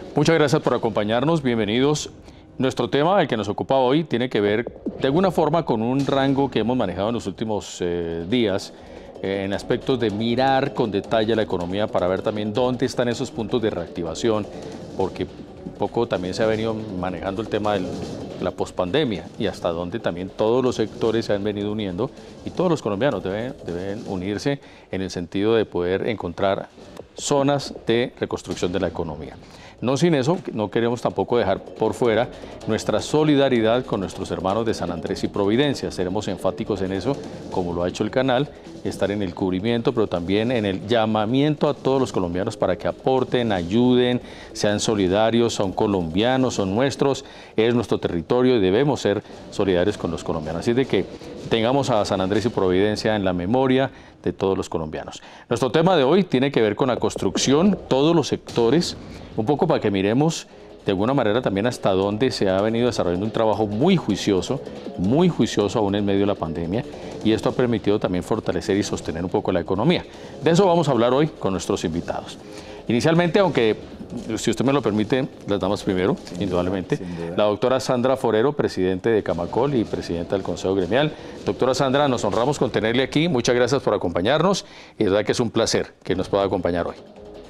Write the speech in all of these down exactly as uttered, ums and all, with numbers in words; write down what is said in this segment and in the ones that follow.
Muchas gracias por acompañarnos, bienvenidos. Nuestro tema, el que nos ocupa hoy, tiene que ver de alguna forma con un rango que hemos manejado en los últimos eh, días, eh, en aspectos de mirar con detalle la economía para ver también dónde están esos puntos de reactivación, porque un poco también se ha venido manejando el tema de la pospandemia y hasta dónde también todos los sectores se han venido uniendo y todos los colombianos deben, deben unirse en el sentido de poder encontrar zonas de reconstrucción de la economía. No sin eso, no queremos tampoco dejar por fuera nuestra solidaridad con nuestros hermanos de San Andrés y Providencia. Seremos enfáticos en eso, como lo ha hecho el canal, estar en el cubrimiento, pero también en el llamamiento a todos los colombianos para que aporten, ayuden, sean solidarios, son colombianos, son nuestros, es nuestro territorio y debemos ser solidarios con los colombianos. Así de que tengamos a San Andrés y Providencia en la memoria de todos los colombianos. Nuestro tema de hoy tiene que ver con la construcción, todos los sectores, un poco para que miremos de alguna manera también hasta dónde se ha venido desarrollando un trabajo muy juicioso, muy juicioso aún en medio de la pandemia, y esto ha permitido también fortalecer y sostener un poco la economía. De eso vamos a hablar hoy con nuestros invitados. Inicialmente, aunque si usted me lo permite, las damas primero, sin indudablemente, duda, la doctora Sandra Forero, presidente de Camacol y presidenta del Consejo Gremial. Doctora Sandra, nos honramos con tenerle aquí, muchas gracias por acompañarnos y de verdad que es un placer que nos pueda acompañar hoy.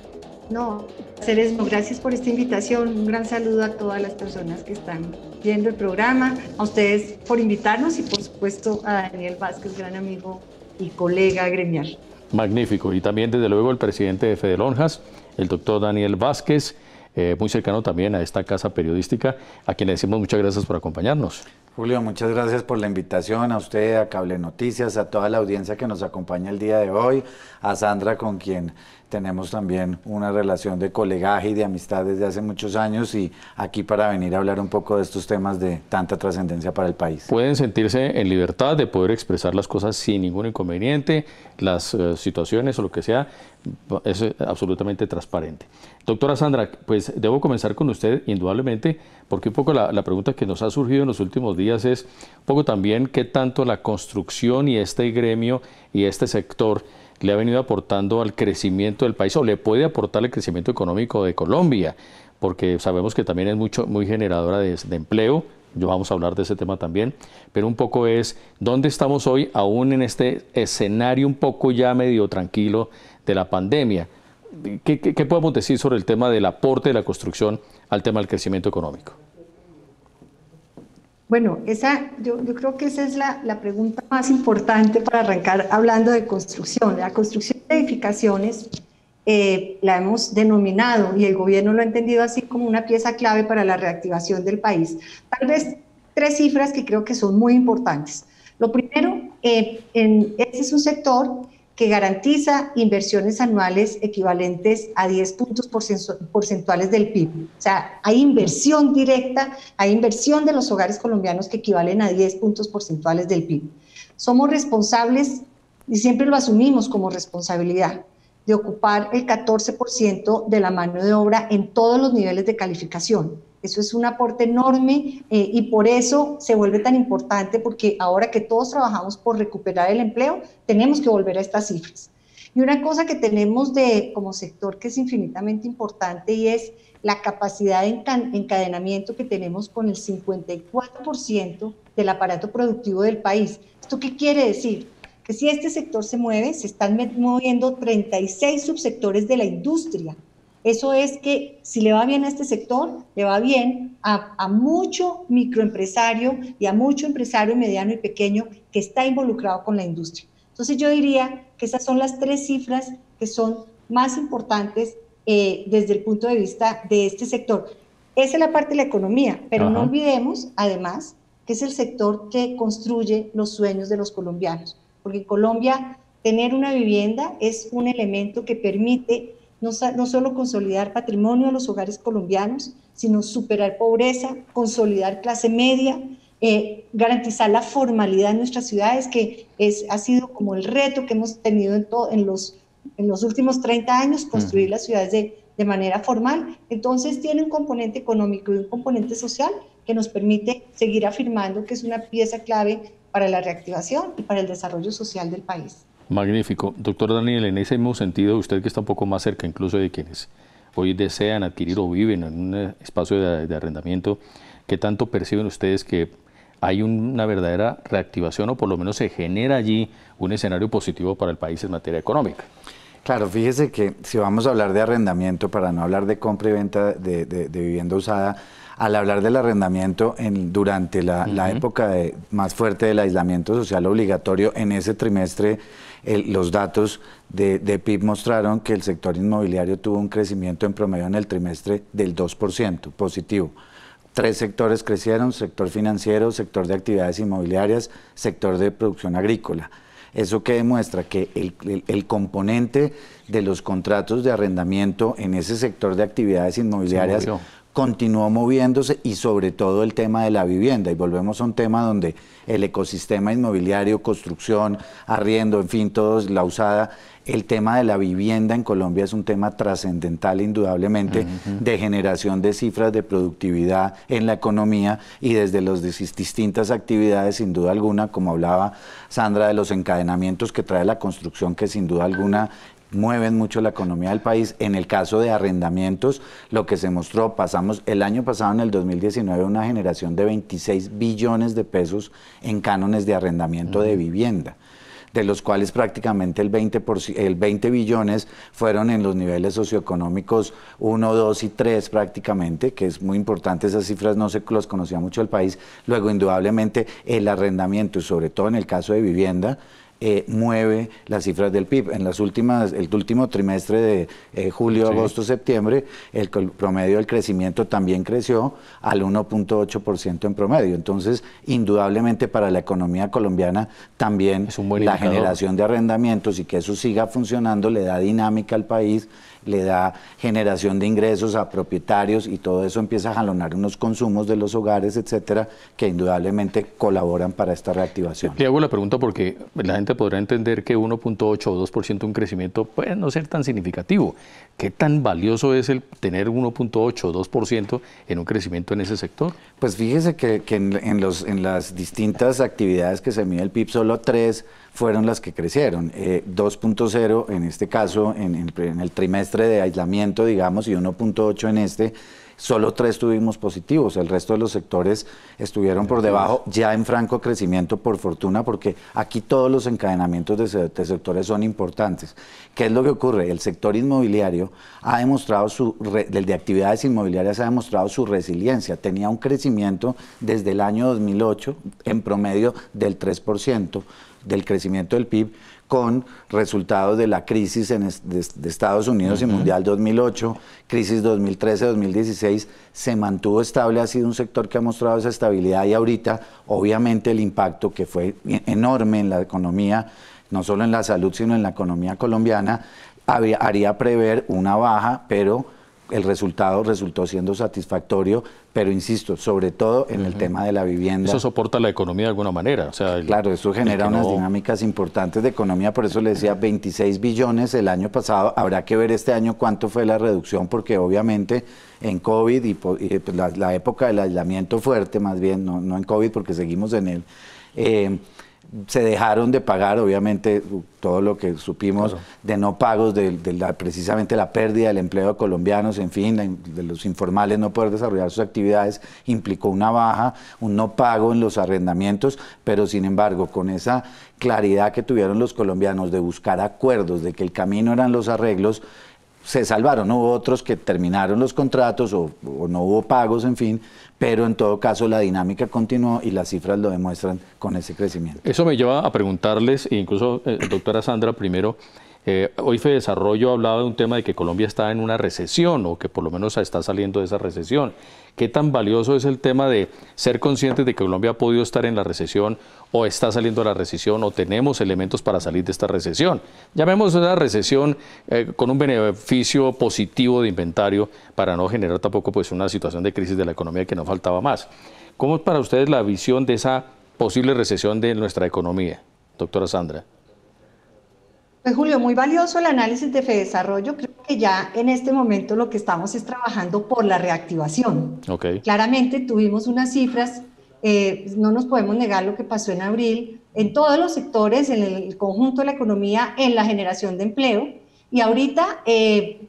No, Ceresmo, gracias por esta invitación, un gran saludo a todas las personas que están viendo el programa, a ustedes por invitarnos y por supuesto a Daniel Vázquez, gran amigo y colega gremial. Magnífico, y también desde luego el presidente de Fedelonjas, el doctor Daniel Vázquez, eh, muy cercano también a esta casa periodística, a quien le decimos muchas gracias por acompañarnos. Julio, muchas gracias por la invitación, a usted, a Cable Noticias, a toda la audiencia que nos acompaña el día de hoy, a Sandra, con quien tenemos también una relación de colegaje y de amistad desde hace muchos años, y aquí para venir a hablar un poco de estos temas de tanta trascendencia para el país. Pueden sentirse en libertad de poder expresar las cosas sin ningún inconveniente, las uh, situaciones o lo que sea, es absolutamente transparente. Doctora Sandra, pues debo comenzar con usted indudablemente, porque un poco la, la pregunta que nos ha surgido en los últimos días es un poco también qué tanto la construcción y este gremio y este sector le ha venido aportando al crecimiento del país o le puede aportar el crecimiento económico de Colombia, porque sabemos que también es mucho, muy generadora de, de empleo. Yo vamos a hablar de ese tema también, pero un poco es dónde estamos hoy aún en este escenario un poco ya medio tranquilo de la pandemia. ¿Qué, qué, qué podemos decir sobre el tema del aporte de la construcción al tema del crecimiento económico? Bueno, esa, yo, yo creo que esa es la, la pregunta más importante para arrancar hablando de construcción. La construcción de edificaciones eh, la hemos denominado y el gobierno lo ha entendido así como una pieza clave para la reactivación del país. Tal vez tres cifras que creo que son muy importantes. Lo primero, eh, en, este es un sector que garantiza inversiones anuales equivalentes a diez puntos porcentuales del P I B. O sea, hay inversión directa, hay inversión de los hogares colombianos que equivalen a diez puntos porcentuales del P I B. Somos responsables, y siempre lo asumimos como responsabilidad, de ocupar el catorce por ciento de la mano de obra en todos los niveles de calificación. Eso es un aporte enorme eh, y por eso se vuelve tan importante, porque ahora que todos trabajamos por recuperar el empleo, tenemos que volver a estas cifras. Y una cosa que tenemos de, como sector que es infinitamente importante y es la capacidad de encadenamiento que tenemos con el cincuenta y cuatro por ciento del aparato productivo del país. ¿Esto qué quiere decir? Que si este sector se mueve, se están moviendo treinta y seis subsectores de la industria. Eso es que si le va bien a este sector, le va bien a, a mucho microempresario y a mucho empresario mediano y pequeño que está involucrado con la industria. Entonces yo diría que esas son las tres cifras que son más importantes eh, desde el punto de vista de este sector. Esa es la parte de la economía, pero Ajá. no olvidemos además que es el sector que construye los sueños de los colombianos, porque en Colombia tener una vivienda es un elemento que permite No, no solo consolidar patrimonio de los hogares colombianos, sino superar pobreza, consolidar clase media, eh, garantizar la formalidad en nuestras ciudades, que es, ha sido como el reto que hemos tenido en, todo, en, los, en los últimos treinta años, construir uh-huh. las ciudades de, de manera formal. Entonces tiene un componente económico y un componente social que nos permite seguir afirmando que es una pieza clave para la reactivación y para el desarrollo social del país. Magnífico. Doctor Daniel, en ese mismo sentido, usted que está un poco más cerca incluso de quienes hoy desean adquirir o viven en un espacio de, de arrendamiento, ¿qué tanto perciben ustedes que hay una verdadera reactivación o por lo menos se genera allí un escenario positivo para el país en materia económica? Claro, fíjese que si vamos a hablar de arrendamiento, para no hablar de compra y venta de, de, de vivienda usada, al hablar del arrendamiento en, durante la, uh-huh. la época de, más fuerte del aislamiento social obligatorio, en ese trimestre el, los datos de, de P I B mostraron que el sector inmobiliario tuvo un crecimiento en promedio en el trimestre del dos por ciento positivo. Tres sectores crecieron: sector financiero, sector de actividades inmobiliarias, sector de producción agrícola. ¿Eso qué demuestra? Que el, el, el componente de los contratos de arrendamiento en ese sector de actividades inmobiliarias continuó moviéndose, y sobre todo el tema de la vivienda. Y volvemos a un tema donde el ecosistema inmobiliario, construcción, arriendo, en fin, todo la usada, el tema de la vivienda en Colombia es un tema trascendental indudablemente, uh-huh. de generación de cifras de productividad en la economía y desde las distintas actividades, sin duda alguna, como hablaba Sandra, de los encadenamientos que trae la construcción, que sin duda alguna mueven mucho la economía del país. En el caso de arrendamientos, lo que se mostró, pasamos el año pasado, en el dos mil diecinueve, una generación de veintiséis billones de pesos en cánones de arrendamiento uh-huh. de vivienda, de los cuales prácticamente el veinte, por, el veinte billones fueron en los niveles socioeconómicos uno, dos y tres prácticamente, que es muy importante. Esas cifras no se las conocía mucho el país. Luego, indudablemente, el arrendamiento, y sobre todo en el caso de vivienda, Eh, mueve las cifras del P I B. En las últimas, el último trimestre de eh, julio, sí. agosto, septiembre, el, el promedio del crecimiento también creció al uno punto ocho por ciento en promedio. Entonces, indudablemente para la economía colombiana también es un buen la indicador. generación de arrendamientos, y que eso siga funcionando, le da dinámica al país, le da generación de ingresos a propietarios, y todo eso empieza a jalonar unos consumos de los hogares, etcétera, que indudablemente colaboran para esta reactivación. Le hago la pregunta porque la gente podrá entender que uno punto ocho o dos por ciento un crecimiento puede no ser tan significativo. ¿Qué tan valioso es el tener uno punto ocho o dos por ciento en un crecimiento en ese sector? Pues fíjese que, que en, en, los, en las distintas actividades que se mide el P I B, solo tres fueron las que crecieron. Eh, dos punto cero en este caso, en, en, en el trimestre de aislamiento, digamos, y uno punto ocho en este. Solo tres tuvimos positivos, el resto de los sectores estuvieron por debajo, ya en franco crecimiento, por fortuna, porque aquí todos los encadenamientos de, de sectores son importantes. ¿Qué es lo que ocurre? El sector inmobiliario ha demostrado, su, el de actividades inmobiliarias ha demostrado su resiliencia. Tenía un crecimiento desde el año dos mil ocho en promedio del tres por ciento del crecimiento del P I B, con resultados de la crisis en es, de, de Estados Unidos uh-huh. y mundial dos mil ocho, crisis dos mil trece dos mil dieciséis, se mantuvo estable, ha sido un sector que ha mostrado esa estabilidad, y ahorita obviamente el impacto, que fue enorme en la economía, no solo en la salud sino en la economía colombiana, había, haría prever una baja, pero el resultado resultó siendo satisfactorio, pero insisto, sobre todo en uh-huh. el tema de la vivienda. Eso soporta la economía de alguna manera. O sea, el, claro, eso genera unas no... dinámicas importantes de economía, por eso le decía veintiséis billones el año pasado. Habrá que ver este año cuánto fue la reducción, porque obviamente en COVID y, y pues, la, la época del aislamiento fuerte, más bien, no, no en COVID porque seguimos en él, eh, se dejaron de pagar, obviamente, todo lo que supimos claro. de no pagos, de, de la, precisamente la pérdida del empleo de colombianos, en fin, la, de los informales no poder desarrollar sus actividades, implicó una baja, un no pago en los arrendamientos, pero sin embargo, con esa claridad que tuvieron los colombianos de buscar acuerdos, de que el camino eran los arreglos, se salvaron. Hubo otros que terminaron los contratos o, o no hubo pagos, en fin, pero en todo caso la dinámica continuó y las cifras lo demuestran con ese crecimiento. Eso me lleva a preguntarles, incluso eh, doctora Sandra, primero, eh, hoy FEDesarrollo ha hablado de un tema de que Colombia está en una recesión o que por lo menos está saliendo de esa recesión. ¿Qué tan valioso es el tema de ser conscientes de que Colombia ha podido estar en la recesión o está saliendo de la recesión o tenemos elementos para salir de esta recesión? Llamemos una recesión eh, con un beneficio positivo de inventario para no generar tampoco pues, una situación de crisis de la economía que no faltaba más. ¿Cómo es para ustedes la visión de esa posible recesión de nuestra economía, doctora Sandra? Pues Julio, muy valioso el análisis de FEDesarrollo. Creo que ya en este momento lo que estamos es trabajando por la reactivación. Okay. Claramente tuvimos unas cifras, eh, no nos podemos negar lo que pasó en abril, en todos los sectores, en el conjunto de la economía, en la generación de empleo. Y ahorita, eh,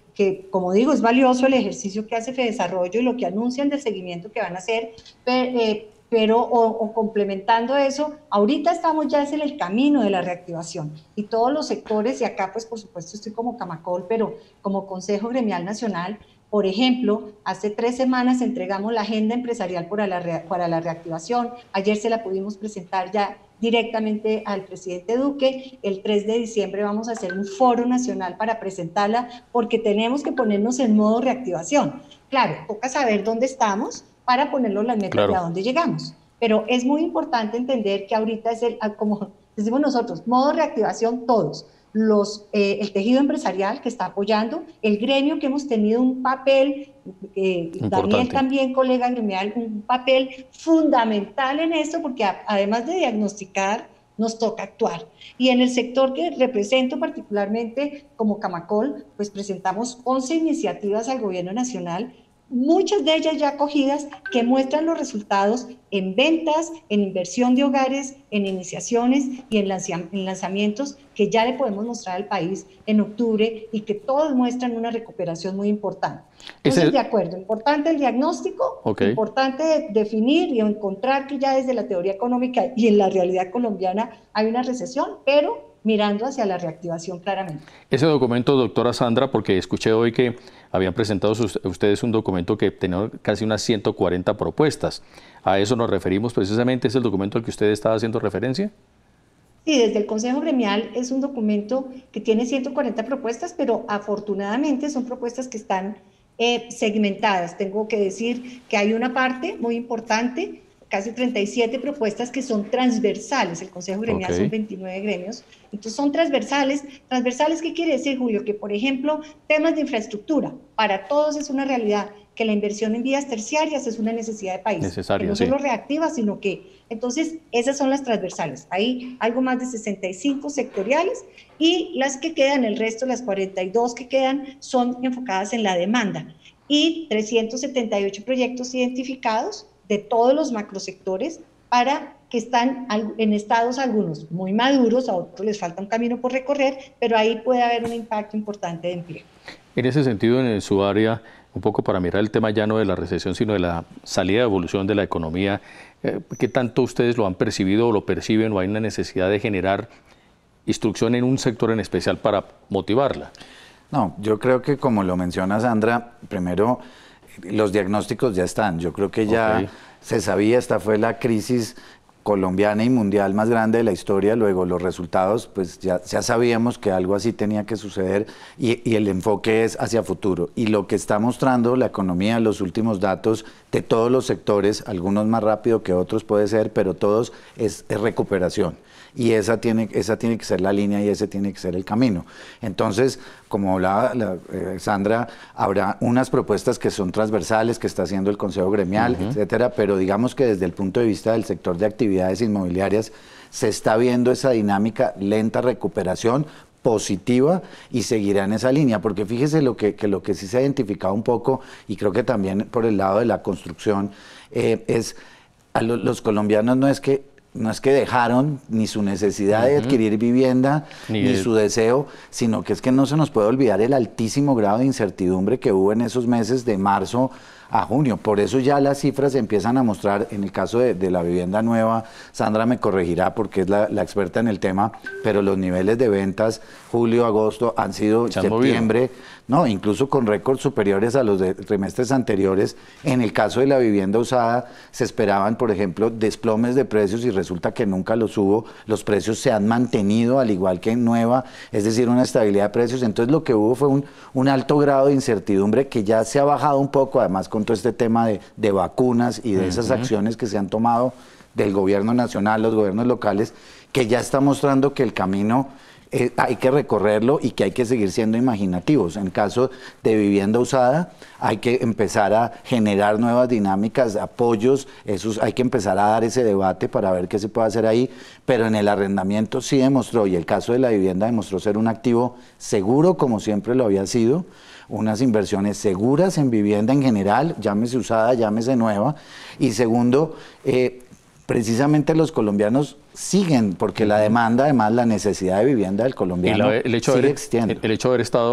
que, como digo, es valioso el ejercicio que hace Fedesarrollo y lo que anuncian del seguimiento que van a hacer, pero, eh, pero o, o complementando eso, ahorita estamos ya en el camino de la reactivación y todos los sectores, y acá pues por supuesto estoy como Camacol, pero como Consejo Gremial Nacional. Por ejemplo, hace tres semanas entregamos la agenda empresarial para la, para la reactivación. Ayer se la pudimos presentar ya directamente al presidente Duque. El tres de diciembre vamos a hacer un foro nacional para presentarla porque tenemos que ponernos en modo reactivación. Claro, toca saber dónde estamos para ponernos las metas claro. de a dónde llegamos. Pero es muy importante entender que ahorita es el, como decimos nosotros, modo reactivación todos. Los, eh, el tejido empresarial que está apoyando, el gremio que hemos tenido un papel, eh, Daniel también, colega gremial, un papel fundamental en esto, porque a, además de diagnosticar, nos toca actuar. Y en el sector que represento particularmente como Camacol, pues presentamos once iniciativas al gobierno nacional, muchas de ellas ya acogidas, que muestran los resultados en ventas, en inversión de hogares, en iniciaciones y en, lanza, en lanzamientos que ya le podemos mostrar al país en octubre y que todos muestran una recuperación muy importante. Entonces, Ese... de acuerdo, importante el diagnóstico, okay. importante definir y encontrar que ya desde la teoría económica y en la realidad colombiana hay una recesión, pero mirando hacia la reactivación claramente. Ese documento, doctora Sandra, porque escuché hoy que habían presentado sus, ustedes un documento que tenía casi unas ciento cuarenta propuestas. ¿A eso nos referimos precisamente? ¿Es el documento al que usted estaba haciendo referencia? Sí, desde el Consejo Gremial es un documento que tiene ciento cuarenta propuestas, pero afortunadamente son propuestas que están eh, segmentadas. Tengo que decir que hay una parte muy importante, casi treinta y siete propuestas que son transversales. El Consejo Gremial okay. son veintinueve gremios, entonces son transversales. ¿Transversales qué quiere decir, Julio? Que, por ejemplo, temas de infraestructura, para todos es una realidad, que la inversión en vías terciarias es una necesidad de país, Necesario, que no sí. solo reactiva, sino que, entonces, esas son las transversales. Hay algo más de sesenta y cinco sectoriales, y las que quedan, el resto, las cuarenta y dos que quedan, son enfocadas en la demanda, y trescientos setenta y ocho proyectos identificados de todos los macrosectores para que están en estados algunos muy maduros, a otros les falta un camino por recorrer, pero ahí puede haber un impacto importante de empleo. En ese sentido, en su área, un poco para mirar el tema ya no de la recesión, sino de la salida de evolución de la economía, eh, ¿qué tanto ustedes lo han percibido o lo perciben o hay una necesidad de generar instrucción en un sector en especial para motivarla? No, yo creo que como lo menciona Sandra, primero los diagnósticos ya están. Yo creo que ya okay. se sabía, esta fue la crisis colombiana y mundial más grande de la historia. Luego los resultados, pues ya, ya sabíamos que algo así tenía que suceder y, y el enfoque es hacia futuro. Y lo que está mostrando la economía, los últimos datos de todos los sectores, algunos más rápido que otros puede ser, pero todos es, es recuperación. Y esa tiene, esa tiene que ser la línea y ese tiene que ser el camino. Entonces, como hablaba la, eh, Sandra, habrá unas propuestas que son transversales, que está haciendo el Consejo Gremial, uh-huh. etcétera, pero digamos que desde el punto de vista del sector de actividades inmobiliarias se está viendo esa dinámica, lenta recuperación, positiva, y seguirá en esa línea, porque fíjese lo que, que lo que sí se ha identificado un poco, y creo que también por el lado de la construcción, eh, es a lo, los colombianos no es que no es que dejaron ni su necesidad uh-huh. de adquirir vivienda, ni, ni su deseo, sino que es que no se nos puede olvidar el altísimo grado de incertidumbre que hubo en esos meses de marzo a junio. Por eso ya las cifras empiezan a mostrar, en el caso de, de la vivienda nueva, Sandra me corregirá porque es la, la experta en el tema, pero los niveles de ventas julio, agosto han sido ¿Se septiembre, movido? no, incluso con récords superiores a los de trimestres anteriores. En el caso de la vivienda usada se esperaban, por ejemplo, desplomes de precios y resulta que nunca los hubo. Los precios se han mantenido al igual que en nueva, es decir, una estabilidad de precios. Entonces lo que hubo fue un, un alto grado de incertidumbre que ya se ha bajado un poco, además con todo este tema de, de vacunas y de esas uh-huh. acciones que se han tomado del gobierno nacional, los gobiernos locales, que ya está mostrando que el camino eh, hay que recorrerlo y que hay que seguir siendo imaginativos. En caso de vivienda usada, hay que empezar a generar nuevas dinámicas, apoyos, esos, hay que empezar a dar ese debate para ver qué se puede hacer ahí, pero en el arrendamiento sí demostró, y el caso de la vivienda demostró ser un activo seguro como siempre lo había sido, unas inversiones seguras en vivienda en general, llámese usada, llámese nueva, y segundo, eh, precisamente los colombianos siguen, porque la demanda, además la necesidad de vivienda del colombiano y la, el hecho sigue de haber, existiendo. El hecho de haber estado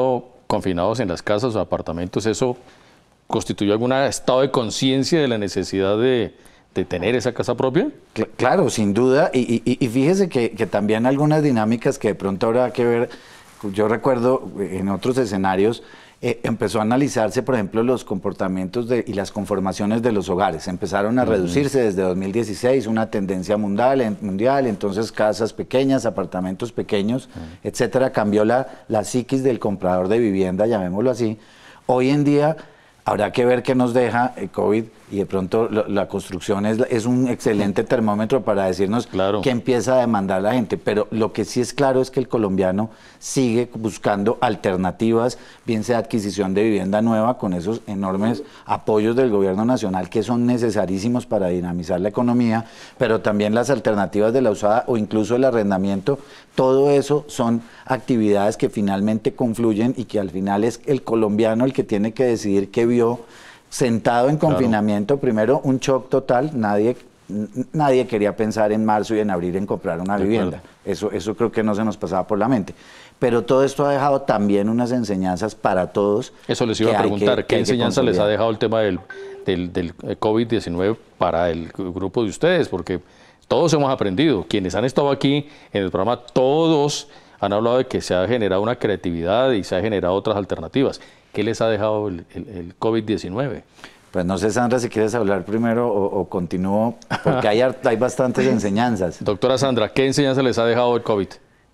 confinados en las casas o apartamentos, ¿eso constituyó algún estado de conciencia de la necesidad de, de tener esa casa propia? Claro, sin duda, y, y, y fíjese que, que también algunas dinámicas que de pronto habrá que ver, yo recuerdo en otros escenarios, eh, empezó a analizarse, por ejemplo, los comportamientos de, y las conformaciones de los hogares. Empezaron a uh-huh. reducirse desde dos mil dieciséis, una tendencia mundial, mundial entonces casas pequeñas, apartamentos pequeños, uh-huh. etcétera. Cambió la, la psiquis del comprador de vivienda, llamémoslo así. Hoy en día habrá que ver qué nos deja el COVID y de pronto la, la construcción es, es un excelente termómetro para decirnos claro. qué empieza a demandar la gente, pero lo que sí es claro es que el colombiano sigue buscando alternativas, bien sea adquisición de vivienda nueva con esos enormes apoyos del gobierno nacional que son necesarísimos para dinamizar la economía, pero también las alternativas de la usada o incluso el arrendamiento. Todo eso son actividades que finalmente confluyen y que al final es el colombiano el que tiene que decidir qué vio sentado en confinamiento. Claro. Primero, un shock total, nadie, nadie quería pensar en marzo y en abril en comprar una vivienda, eso, eso creo que no se nos pasaba por la mente, pero todo esto ha dejado también unas enseñanzas para todos. Eso les iba a preguntar, que, ¿qué enseñanza les ha dejado el tema del, del, del COVID diecinueve para el grupo de ustedes? Porque todos hemos aprendido, quienes han estado aquí en el programa, todos han hablado de que se ha generado una creatividad y se ha generado otras alternativas. ¿Qué les ha dejado el, el, el COVID diecinueve? Pues no sé, Sandra, si quieres hablar primero o, o continúo, porque hay, hay bastantes enseñanzas. Doctora Sandra, ¿qué enseñanza les ha dejado el COVID?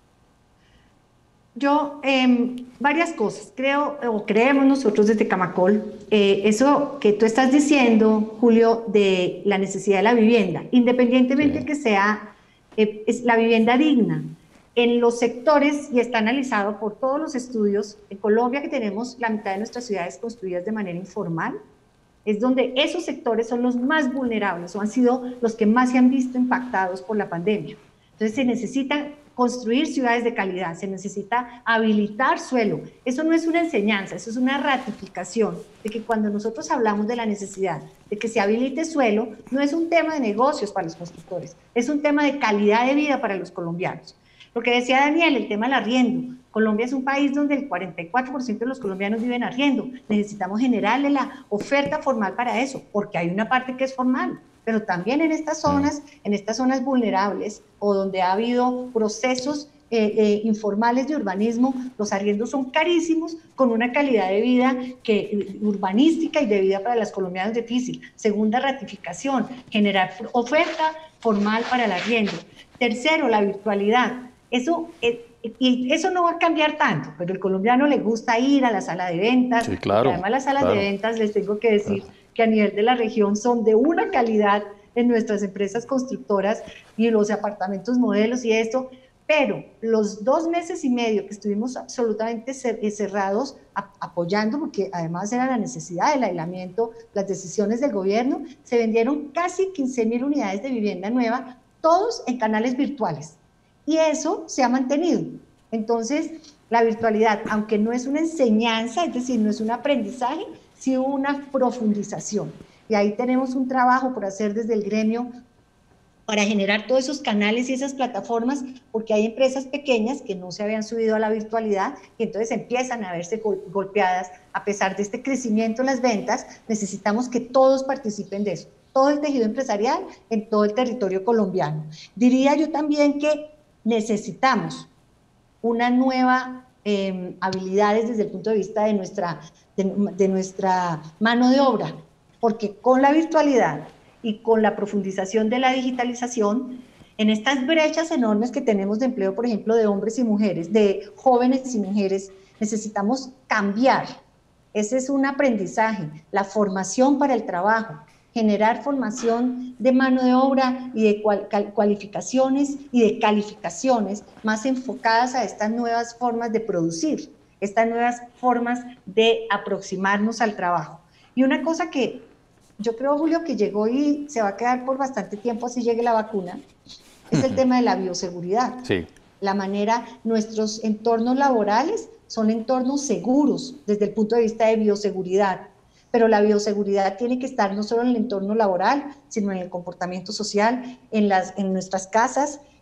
Yo, eh, varias cosas, creo, o creemos nosotros desde Camacol, eh, eso que tú estás diciendo, Julio, de la necesidad de la vivienda, independientemente sí. que sea eh, es la vivienda digna. En los sectores, y está analizado por todos los estudios, en Colombia que tenemos la mitad de nuestras ciudades construidas de manera informal, es donde esos sectores son los más vulnerables o han sido los que más se han visto impactados por la pandemia. Entonces se necesita construir ciudades de calidad, se necesita habilitar suelo. Eso no es una enseñanza, eso es una ratificación de que cuando nosotros hablamos de la necesidad de que se habilite suelo, no es un tema de negocios para los constructores, es un tema de calidad de vida para los colombianos. Lo que decía Daniel, el tema del arriendo. Colombia es un país donde el cuarenta y cuatro por ciento de los colombianos viven arriendo. Necesitamos generarle la oferta formal para eso, porque hay una parte que es formal, pero también en estas zonas, en estas zonas vulnerables o donde ha habido procesos eh, eh, informales de urbanismo, los arriendos son carísimos, con una calidad de vida que, urbanística y de vida para las colombianas difícil. Segunda ratificación, generar oferta formal para el arriendo. Tercero, la virtualidad. Eso, eh, y eso no va a cambiar tanto, pero el colombiano le gusta ir a la sala de ventas. Sí, claro, además las salas claro. de ventas, les tengo que decir claro. que a nivel de la región son de una calidad en nuestras empresas constructoras y los apartamentos modelos y esto, pero los dos meses y medio que estuvimos absolutamente cerrados a, apoyando, porque además era la necesidad del aislamiento, las decisiones del gobierno, se vendieron casi quince mil unidades de vivienda nueva, todos en canales virtuales. Y eso se ha mantenido. Entonces, la virtualidad, aunque no es una enseñanza, es decir, no es un aprendizaje, sí una profundización. Y ahí tenemos un trabajo por hacer desde el gremio para generar todos esos canales y esas plataformas, porque hay empresas pequeñas que no se habían subido a la virtualidad y entonces empiezan a verse gol golpeadas. A pesar de este crecimiento en las ventas, necesitamos que todos participen de eso, todo el tejido empresarial en todo el territorio colombiano. Diría yo también que necesitamos una nueva eh, habilidades desde el punto de vista de nuestra, de, de nuestra mano de obra, porque con la virtualidad y con la profundización de la digitalización, en estas brechas enormes que tenemos de empleo, por ejemplo, de hombres y mujeres, de jóvenes y mujeres, necesitamos cambiar. Ese es un aprendizaje, la formación para el trabajo, generar formación de mano de obra y de cual, cualificaciones y de calificaciones más enfocadas a estas nuevas formas de producir, estas nuevas formas de aproximarnos al trabajo. Y una cosa que yo creo, Julio, que llegó y se va a quedar por bastante tiempo así llegue la vacuna, es el tema de la bioseguridad. Sí. La manera, nuestros entornos laborales son entornos seguros desde el punto de vista de bioseguridad, pero la bioseguridad tiene que estar no solo en el entorno laboral, sino en el comportamiento social, en, las, en nuestras casas,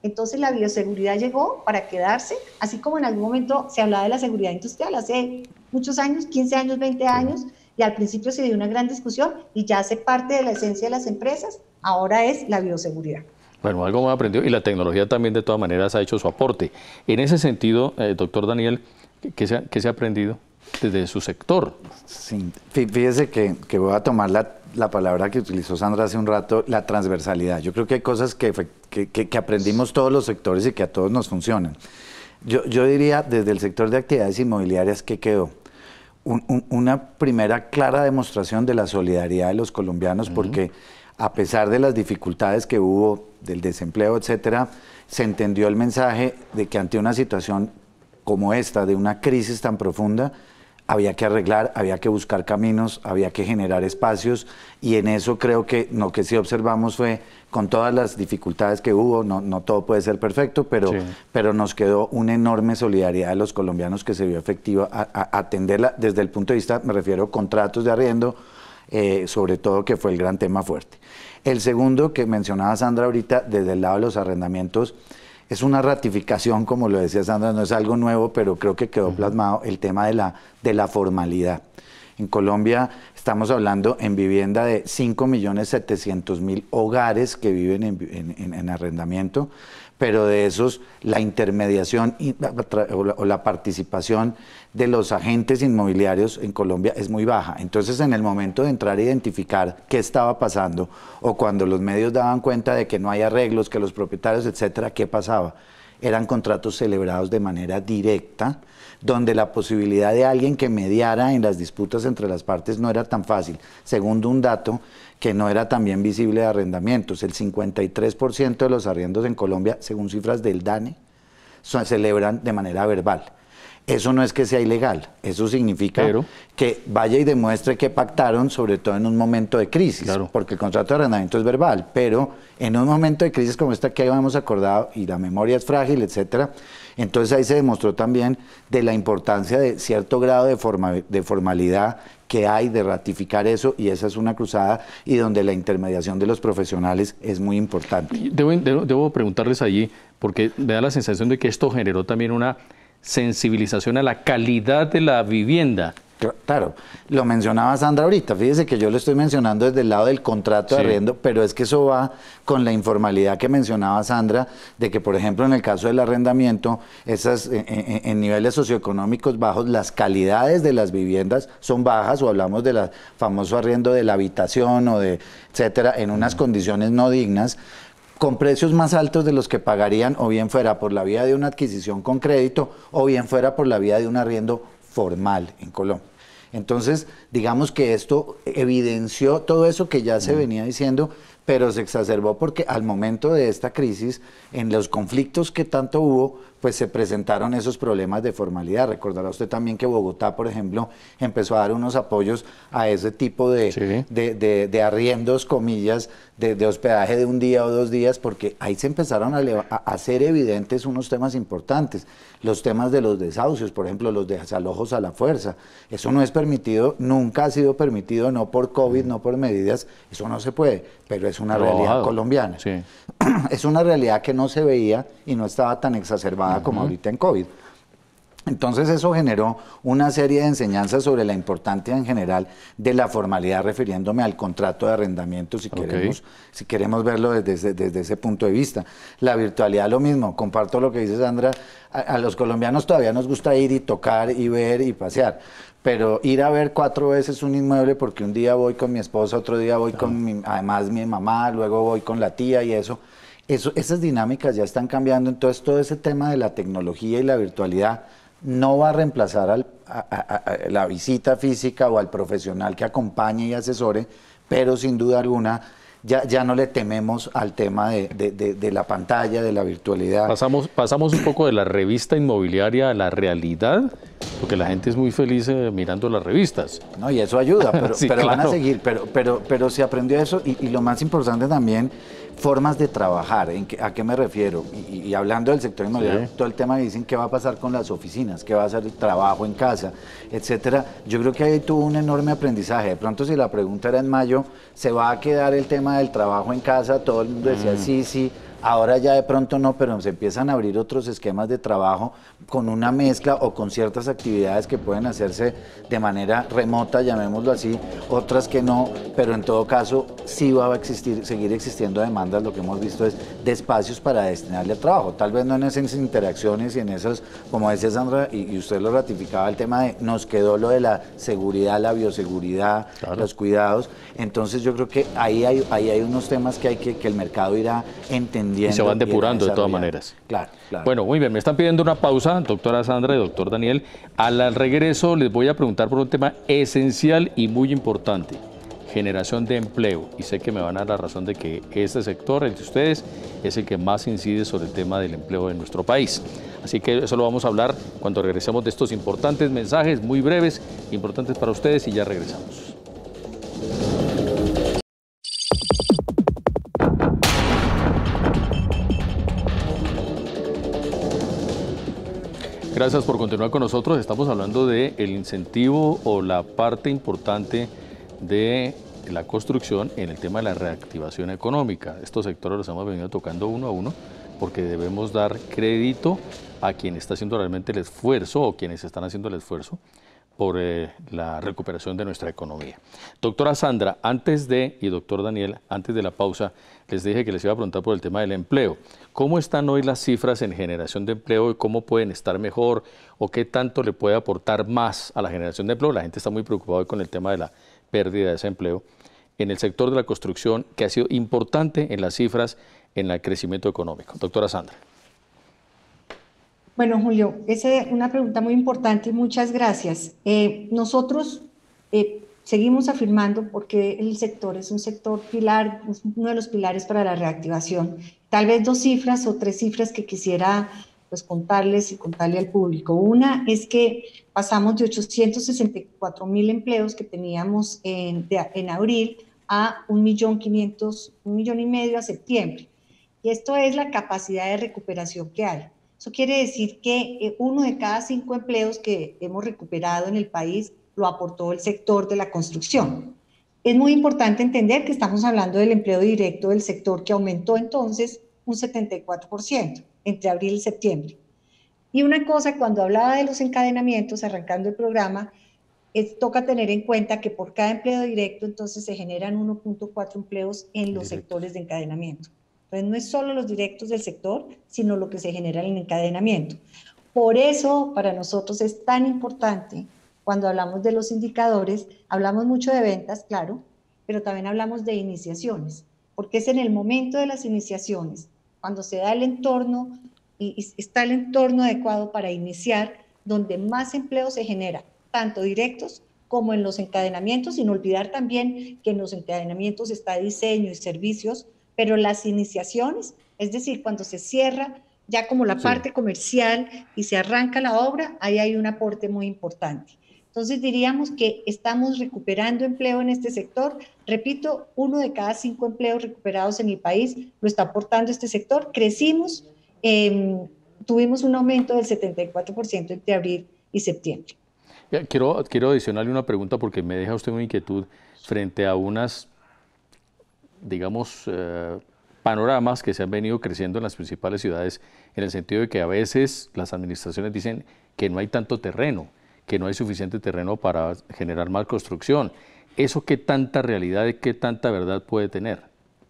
Entonces la bioseguridad llegó para quedarse, así como en algún momento se hablaba de la seguridad industrial, hace muchos años, quince años, veinte años, y al principio se dio una gran discusión y ya hace parte de la esencia de las empresas, ahora es la bioseguridad. Bueno, algo hemos aprendido y la tecnología también de todas maneras ha hecho su aporte. En ese sentido, eh, doctor Daniel, ¿qué se, ha, ¿qué se ha aprendido desde su sector? Sí, fíjese que, que voy a tomar la, la palabra que utilizó Sandra hace un rato, la transversalidad. Yo creo que hay cosas que, que, que, que aprendimos todos los sectores y que a todos nos funcionan. Yo, yo diría, desde el sector de actividades inmobiliarias, ¿qué quedó? Un, un, una primera clara demostración de la solidaridad de los colombianos, uh-huh. porque a pesar de las dificultades que hubo, del desempleo, etcétera, se entendió el mensaje de que ante una situación como esta, de una crisis tan profunda, había que arreglar, había que buscar caminos, había que generar espacios, y en eso creo que lo que sí observamos fue, con todas las dificultades que hubo, no, no todo puede ser perfecto, pero, sí. pero nos quedó una enorme solidaridad de los colombianos que se vio efectiva a, a atenderla desde el punto de vista, me refiero a contratos de arriendo, eh, sobre todo, que fue el gran tema fuerte. El segundo que mencionaba Sandra ahorita, desde el lado de los arrendamientos, es una ratificación, como lo decía Sandra, no es algo nuevo, pero creo que quedó plasmado el tema de la, de la formalidad. En Colombia estamos hablando en vivienda de cinco millones setecientos mil hogares que viven en, en, en arrendamiento, pero de esos la intermediación y, o, la, o la participación de los agentes inmobiliarios en Colombia es muy baja. Entonces, en el momento de entrar a identificar qué estaba pasando, o cuando los medios daban cuenta de que no hay arreglos, que los propietarios, etcétera, ¿qué pasaba? Eran contratos celebrados de manera directa, donde la posibilidad de alguien que mediara en las disputas entre las partes no era tan fácil. Segundo, un dato que no era tan bien visible de arrendamientos, el cincuenta y tres por ciento de los arriendos en Colombia, según cifras del DANE, se celebran de manera verbal. Eso no es que sea ilegal, eso significa Pero, que vaya y demuestre que pactaron, sobre todo en un momento de crisis, claro. porque el contrato de arrendamiento es verbal, pero en un momento de crisis como esta que habíamos acordado, y la memoria es frágil, etcétera, entonces ahí se demostró también de la importancia de cierto grado de, forma, de formalidad que hay de ratificar eso, y esa es una cruzada, y donde la intermediación de los profesionales es muy importante. Debo, debo, debo preguntarles allí, porque me da la sensación de que esto generó también una sensibilización a la calidad de la vivienda. Claro, lo mencionaba Sandra ahorita, fíjese que yo lo estoy mencionando desde el lado del contrato de sí. arriendo, pero es que eso va con la informalidad que mencionaba Sandra, de que por ejemplo en el caso del arrendamiento, esas en, en, en niveles socioeconómicos bajos, las calidades de las viviendas son bajas, o hablamos del famoso arriendo de la habitación o de etcétera, en unas condiciones no dignas, con precios más altos de los que pagarían, o bien fuera por la vía de una adquisición con crédito, o bien fuera por la vía de un arriendo formal en Colombia. Entonces, digamos que esto evidenció todo eso que ya se venía diciendo, pero se exacerbó porque al momento de esta crisis, en los conflictos que tanto hubo, pues se presentaron esos problemas de formalidad. Recordará usted también que Bogotá, por ejemplo, empezó a dar unos apoyos a ese tipo de, sí. de, de, de arriendos, comillas, de, de hospedaje de un día o dos días, porque ahí se empezaron a, a hacer evidentes unos temas importantes. Los temas de los desahucios, por ejemplo, los desalojos a la fuerza. Eso no es permitido, nunca ha sido permitido, no por COVID, no por medidas, eso no se puede, pero es una realidad Abogado. colombiana. Sí. Es una realidad que no se veía y no estaba tan exacerbada uh-huh. como ahorita en COVID. Entonces eso generó una serie de enseñanzas sobre la importancia en general de la formalidad, refiriéndome al contrato de arrendamiento, si, okay. queremos, si queremos verlo desde, desde ese punto de vista. La virtualidad lo mismo, comparto lo que dice Sandra, a, a los colombianos todavía nos gusta ir y tocar y ver y pasear, pero ir a ver cuatro veces un inmueble, porque un día voy con mi esposa, otro día voy con mi, además mi mamá, luego voy con la tía y eso, eso, esas dinámicas ya están cambiando. Entonces todo ese tema de la tecnología y la virtualidad no va a reemplazar al, a, a, a la visita física o al profesional que acompañe y asesore, pero sin duda alguna ya, ya no le tememos al tema de, de, de, de la pantalla, de la virtualidad. Pasamos, pasamos un poco de la revista inmobiliaria a la realidad, porque la gente es muy feliz eh, mirando las revistas. No, y eso ayuda, pero, sí, pero claro. van a seguir, pero, pero, pero se aprendió eso, y, y lo más importante también, formas de trabajar. ¿En qué, ¿A qué me refiero? Y, y hablando del sector inmobiliario, sí. todo el tema que dicen qué va a pasar con las oficinas, qué va a ser el trabajo en casa, etcétera. Yo creo que ahí tuvo un enorme aprendizaje. De pronto, si la pregunta era en mayo, ¿se va a quedar el tema del trabajo en casa? Todo el mundo decía mm. sí, sí, Ahora ya de pronto no, pero se empiezan a abrir otros esquemas de trabajo con una mezcla o con ciertas actividades que pueden hacerse de manera remota, llamémoslo así, otras que no, pero en todo caso sí va a existir, seguir existiendo demandas. Lo que hemos visto es de espacios para destinarle al trabajo, tal vez no en esas interacciones y en esos, como decía Sandra, y, y usted lo ratificaba, el tema de nos quedó lo de la seguridad, la bioseguridad, claro, los cuidados. Entonces yo creo que ahí hay, ahí hay unos temas que hay que, que el mercado irá entendiendo. Y se van depurando de todas maneras. Claro, claro. Bueno, muy bien, me están pidiendo una pausa, doctora Sandra y doctor Daniel. Al regreso les voy a preguntar por un tema esencial y muy importante, generación de empleo. Y sé que me van a dar la razón de que este sector, el de ustedes, es el que más incide sobre el tema del empleo en nuestro país. Así que eso lo vamos a hablar cuando regresemos de estos importantes mensajes, muy breves, importantes para ustedes, y ya regresamos. Gracias por continuar con nosotros. Estamos hablando del incentivo o la parte importante de la construcción en el tema de la reactivación económica. Estos sectores los hemos venido tocando uno a uno porque debemos dar crédito a quien está haciendo realmente el esfuerzo o quienes están haciendo el esfuerzo por eh, la recuperación de nuestra economía. Doctora Sandra, antes de, y doctor Daniel, antes de la pausa, les dije que les iba a preguntar por el tema del empleo. ¿Cómo están hoy las cifras en generación de empleo y cómo pueden estar mejor o qué tanto le puede aportar más a la generación de empleo? La gente está muy preocupada hoy con el tema de la pérdida de ese empleo en el sector de la construcción, que ha sido importante en las cifras en el crecimiento económico. Doctora Sandra. Bueno, Julio, esa es una pregunta muy importante y muchas gracias. Eh, nosotros eh, seguimos afirmando porque el sector es un sector pilar, es uno de los pilares para la reactivación. Tal vez dos cifras o tres cifras que quisiera pues, contarles y contarle al público. Una es que pasamos de ochocientos sesenta y cuatro mil empleos que teníamos en, de, en abril a un millón quinientos, un millón y medio a septiembre. Y esto es la capacidad de recuperación que hay. Eso quiere decir que uno de cada cinco empleos que hemos recuperado en el país lo aportó el sector de la construcción. Es muy importante entender que estamos hablando del empleo directo del sector, que aumentó entonces un setenta y cuatro por ciento entre abril y septiembre. Y una cosa, cuando hablaba de los encadenamientos, arrancando el programa, es, toca tener en cuenta que por cada empleo directo entonces se generan uno punto cuatro empleos en los Directo. sectores de encadenamiento. Entonces, no es solo los directos del sector, sino lo que se genera en el encadenamiento. Por eso, para nosotros es tan importante, cuando hablamos de los indicadores, hablamos mucho de ventas, claro, pero también hablamos de iniciaciones, porque es en el momento de las iniciaciones, cuando se da el entorno y, y está el entorno adecuado para iniciar, donde más empleo se genera, tanto directos como en los encadenamientos, sin olvidar también que en los encadenamientos está diseño y servicios, pero las iniciaciones, es decir, cuando se cierra ya como la sí. parte comercial y se arranca la obra, ahí hay un aporte muy importante. Entonces diríamos que estamos recuperando empleo en este sector. Repito, uno de cada cinco empleos recuperados en el país lo está aportando este sector. Crecimos, eh, tuvimos un aumento del setenta y cuatro por ciento entre abril y septiembre. Quiero, quiero adicionarle una pregunta porque me deja usted una inquietud frente a unas digamos, eh, panoramas que se han venido creciendo en las principales ciudades, en el sentido de que a veces las administraciones dicen que no hay tanto terreno, que no hay suficiente terreno para generar más construcción. ¿Eso qué tanta realidad y qué tanta verdad puede tener?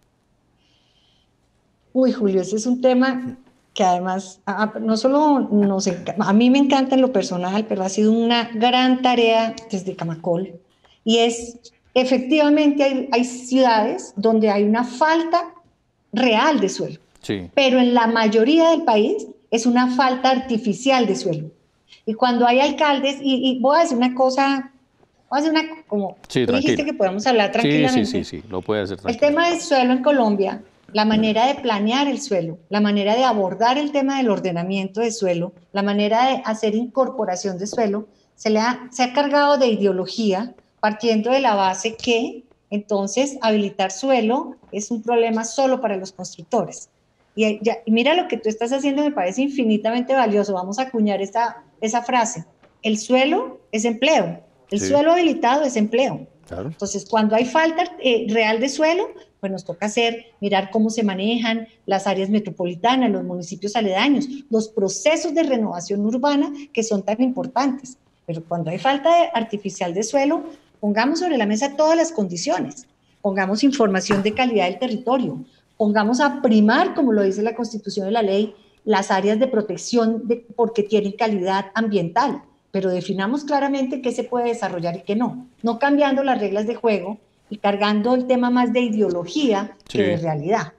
Uy, Julio, ese es un tema que además, a, no solo nos a mí me encanta en lo personal, pero ha sido una gran tarea desde Camacol, y es... Efectivamente, hay, hay ciudades donde hay una falta real de suelo, sí. pero en la mayoría del país es una falta artificial de suelo. Y cuando hay alcaldes, y, y voy a decir una cosa, voy a decir una, como sí, tú dijiste que podemos hablar tranquilamente. Sí, sí, sí, sí, lo puede hacer tranquilo. El tema del suelo en Colombia, la manera de planear el suelo, la manera de abordar el tema del ordenamiento de suelo, la manera de hacer incorporación de suelo, se, le ha, se ha cargado de ideología, partiendo de la base que, entonces, habilitar suelo es un problema solo para los constructores. Y, ya, y mira lo que tú estás haciendo, me parece infinitamente valioso. Vamos a acuñar esta, esa frase. El suelo es empleo. El sí. suelo habilitado es empleo. Claro. Entonces, cuando hay falta eh, real de suelo, pues nos toca hacer, mirar cómo se manejan las áreas metropolitanas, los municipios aledaños, los procesos de renovación urbana que son tan importantes. Pero cuando hay falta de artificial de suelo, pongamos sobre la mesa todas las condiciones, pongamos información de calidad del territorio, pongamos a primar, como lo dice la Constitución y la ley, las áreas de protección de, porque tienen calidad ambiental, pero definamos claramente qué se puede desarrollar y qué no, no cambiando las reglas de juego y cargando el tema más de ideología sí. que de realidad.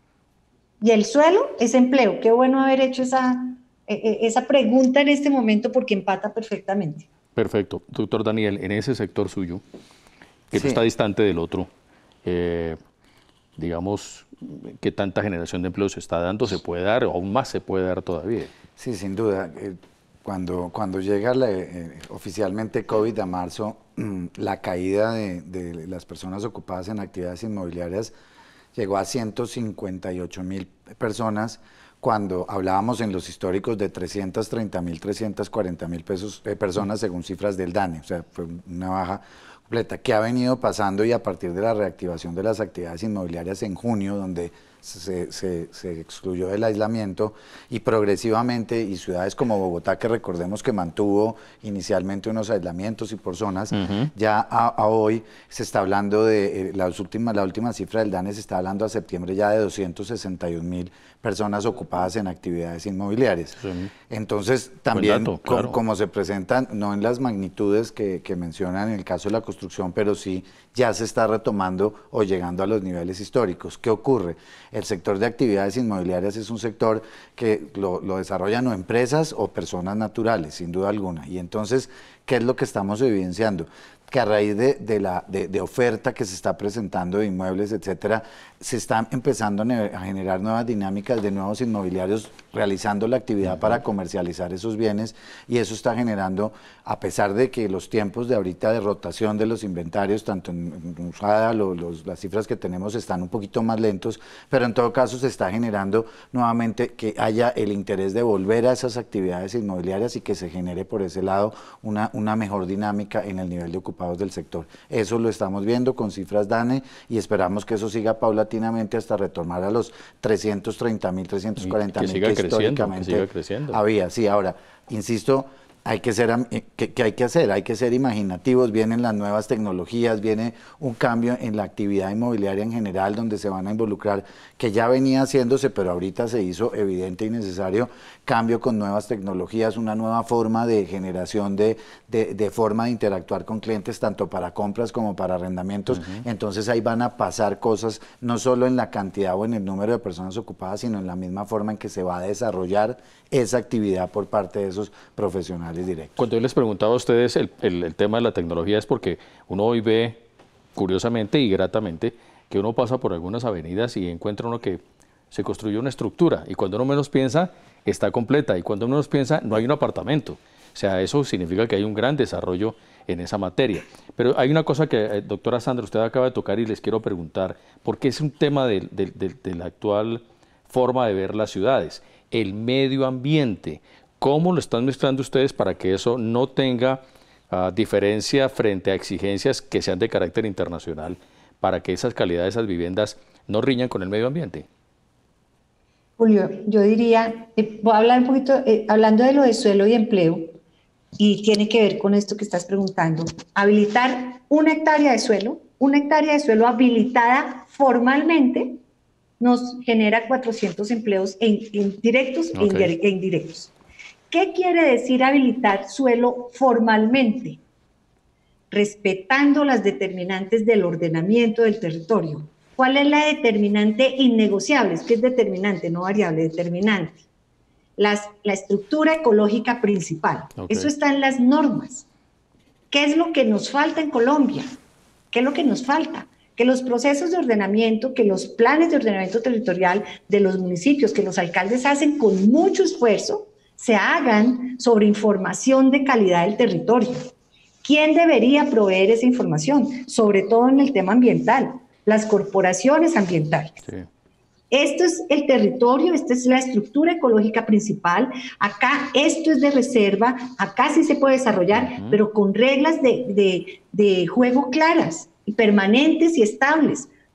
Y el suelo es empleo. Qué bueno haber hecho esa, eh, esa pregunta en este momento porque empata perfectamente. Perfecto. Doctor Daniel, en ese sector suyo, que sí. no está distante del otro, eh, digamos, ¿qué tanta generación de empleo se está dando? ¿Se puede dar o aún más se puede dar todavía? Sí, sin duda. Cuando, cuando llega la, eh, oficialmente COVID a marzo, la caída de, de las personas ocupadas en actividades inmobiliarias llegó a ciento cincuenta y ocho mil personas, cuando hablábamos en los históricos de trescientos treinta mil, trescientos cuarenta mil pesos, eh, personas según cifras del DANE, o sea, fue una baja completa. ¿Qué ha venido pasando? Y a partir de la reactivación de las actividades inmobiliarias en junio, donde se, se, se excluyó del aislamiento, y progresivamente, y ciudades como Bogotá, que recordemos que mantuvo inicialmente unos aislamientos y por zonas, uh-huh. ya a, a hoy se está hablando de, eh, las últimas, la última cifra del DANE se está hablando a septiembre ya de doscientos sesenta y un mil personas ocupadas en actividades inmobiliarias. Sí. Entonces, también, dato, claro. como, como se presentan, no en las magnitudes que, que mencionan en el caso de la construcción, pero sí ya se está retomando o llegando a los niveles históricos. ¿Qué ocurre? El sector de actividades inmobiliarias es un sector que lo, lo desarrollan o empresas o personas naturales, sin duda alguna. Y entonces, ¿qué es lo que estamos evidenciando? Que a raíz de, de la de, de oferta que se está presentando de inmuebles, etcétera, se están empezando a generar nuevas dinámicas de nuevos inmobiliarios realizando la actividad uh-huh. para comercializar esos bienes, y eso está generando, a pesar de que los tiempos de ahorita de rotación de los inventarios, tanto en, en usada, lo, los, las cifras que tenemos están un poquito más lentos, pero en todo caso se está generando nuevamente que haya el interés de volver a esas actividades inmobiliarias y que se genere por ese lado una, una mejor dinámica en el nivel de ocupados del sector. Eso lo estamos viendo con cifras DANE y esperamos que eso siga paulatinamente hasta retomar a los trescientos treinta mil, trescientos cuarenta mil que, que históricamente que siga creciendo. Había. Sí, ahora, insisto, hay que ser, ¿qué, qué hay que hacer? Hay que ser imaginativos, vienen las nuevas tecnologías, viene un cambio en la actividad inmobiliaria en general, donde se van a involucrar, que ya venía haciéndose, pero ahorita se hizo evidente y necesario, cambio con nuevas tecnologías, una nueva forma de generación de, de, de forma de interactuar con clientes, tanto para compras como para arrendamientos. Uh-huh. Entonces ahí van a pasar cosas, no solo en la cantidad o en el número de personas ocupadas, sino en la misma forma en que se va a desarrollar esa actividad por parte de esos profesionales directos. Cuando yo les preguntaba a ustedes el, el, el tema de la tecnología, es porque uno hoy ve, curiosamente y gratamente, que uno pasa por algunas avenidas y encuentra uno que se construyó una estructura, y cuando uno menos piensa, está completa, y cuando uno menos piensa, no hay un apartamento. O sea, eso significa que hay un gran desarrollo en esa materia. Pero hay una cosa que, eh, doctora Sandra, usted acaba de tocar y les quiero preguntar, porque es un tema de, de, de, de la actual forma de ver las ciudades. El medio ambiente, ¿cómo lo están mezclando ustedes para que eso no tenga uh, diferencia frente a exigencias que sean de carácter internacional, para que esas calidades, esas viviendas no riñan con el medio ambiente? Julio, yo diría, eh, voy a hablar un poquito, eh, hablando de lo de suelo y empleo, y tiene que ver con esto que estás preguntando, habilitar una hectárea de suelo, una hectárea de suelo habilitada formalmente, nos genera cuatrocientos empleos en, en directos okay. e indirectos. ¿Qué quiere decir habilitar suelo formalmente? Respetando las determinantes del ordenamiento del territorio. ¿Cuál es la determinante innegociable? ¿Qué es determinante? No variable, determinante. Las, la estructura ecológica principal. Okay. Eso está en las normas. ¿Qué es lo que nos falta en Colombia? ¿Qué es lo que nos falta? Que los procesos de ordenamiento, que los planes de ordenamiento territorial de los municipios, que los alcaldes hacen con mucho esfuerzo, se hagan sobre información de calidad del territorio. ¿Quién debería proveer esa información? Sobre todo en el tema ambiental, las corporaciones ambientales. Sí. Esto es el territorio, esta es la estructura ecológica principal. Acá esto es de reserva, acá sí se puede desarrollar, uh-huh. pero con reglas de, de, de juego claras, y permanentes y estables.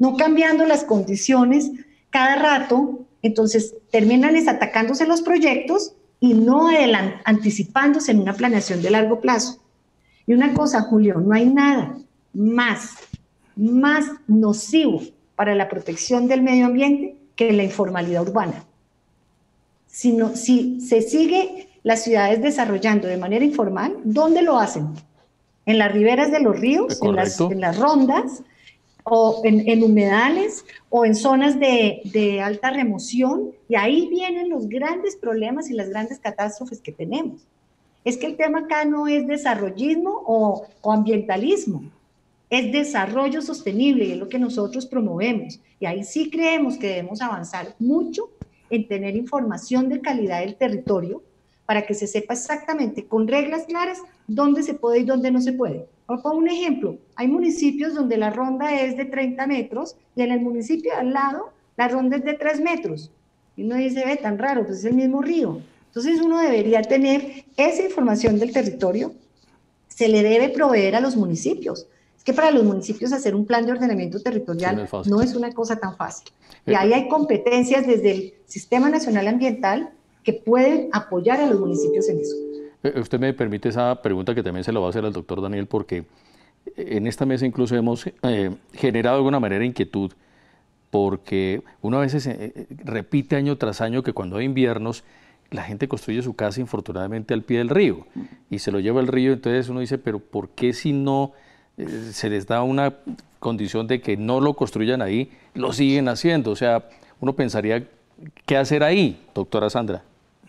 no cambiando las condiciones cada rato, entonces terminan es atacándose los proyectos y no anticipándose en una planeación de largo plazo. Y una cosa, Julio, no hay nada más, más nocivo para la protección del medio ambiente que la informalidad urbana. Si, no, si se sigue las ciudades desarrollando de manera informal, ¿dónde lo hacen? En las riberas de los ríos, en las, en las rondas, o en, en humedales, o en zonas de, de alta remoción, y ahí vienen los grandes problemas y las grandes catástrofes que tenemos. Es que el tema acá no es desarrollismo o, o ambientalismo, es desarrollo sostenible, y es lo que nosotros promovemos. Y ahí sí creemos que debemos avanzar mucho en tener información de calidad del territorio para que se sepa exactamente, con reglas claras, dónde se puede y dónde no se puede. Por pongo un ejemplo, hay municipios donde la ronda es de treinta metros y en el municipio de al lado la ronda es de tres metros. Y uno dice, ve, tan raro, pues es el mismo río. Entonces uno debería tener esa información del territorio, se le debe proveer a los municipios. Es que para los municipios hacer un plan de ordenamiento territorial sí, no, es no es una cosa tan fácil. Y ahí hay competencias desde el Sistema Nacional Ambiental que pueden apoyar a los municipios en eso. Usted me permite esa pregunta que también se la va a hacer al doctor Daniel, porque en esta mesa incluso hemos eh, generado de alguna manera inquietud, porque uno a veces eh, repite año tras año que cuando hay inviernos la gente construye su casa infortunadamente al pie del río y se lo lleva al río, entonces uno dice, pero ¿por qué si no eh, se les da una condición de que no lo construyan ahí, lo siguen haciendo? O sea, uno pensaría, ¿qué hacer ahí, doctora Sandra?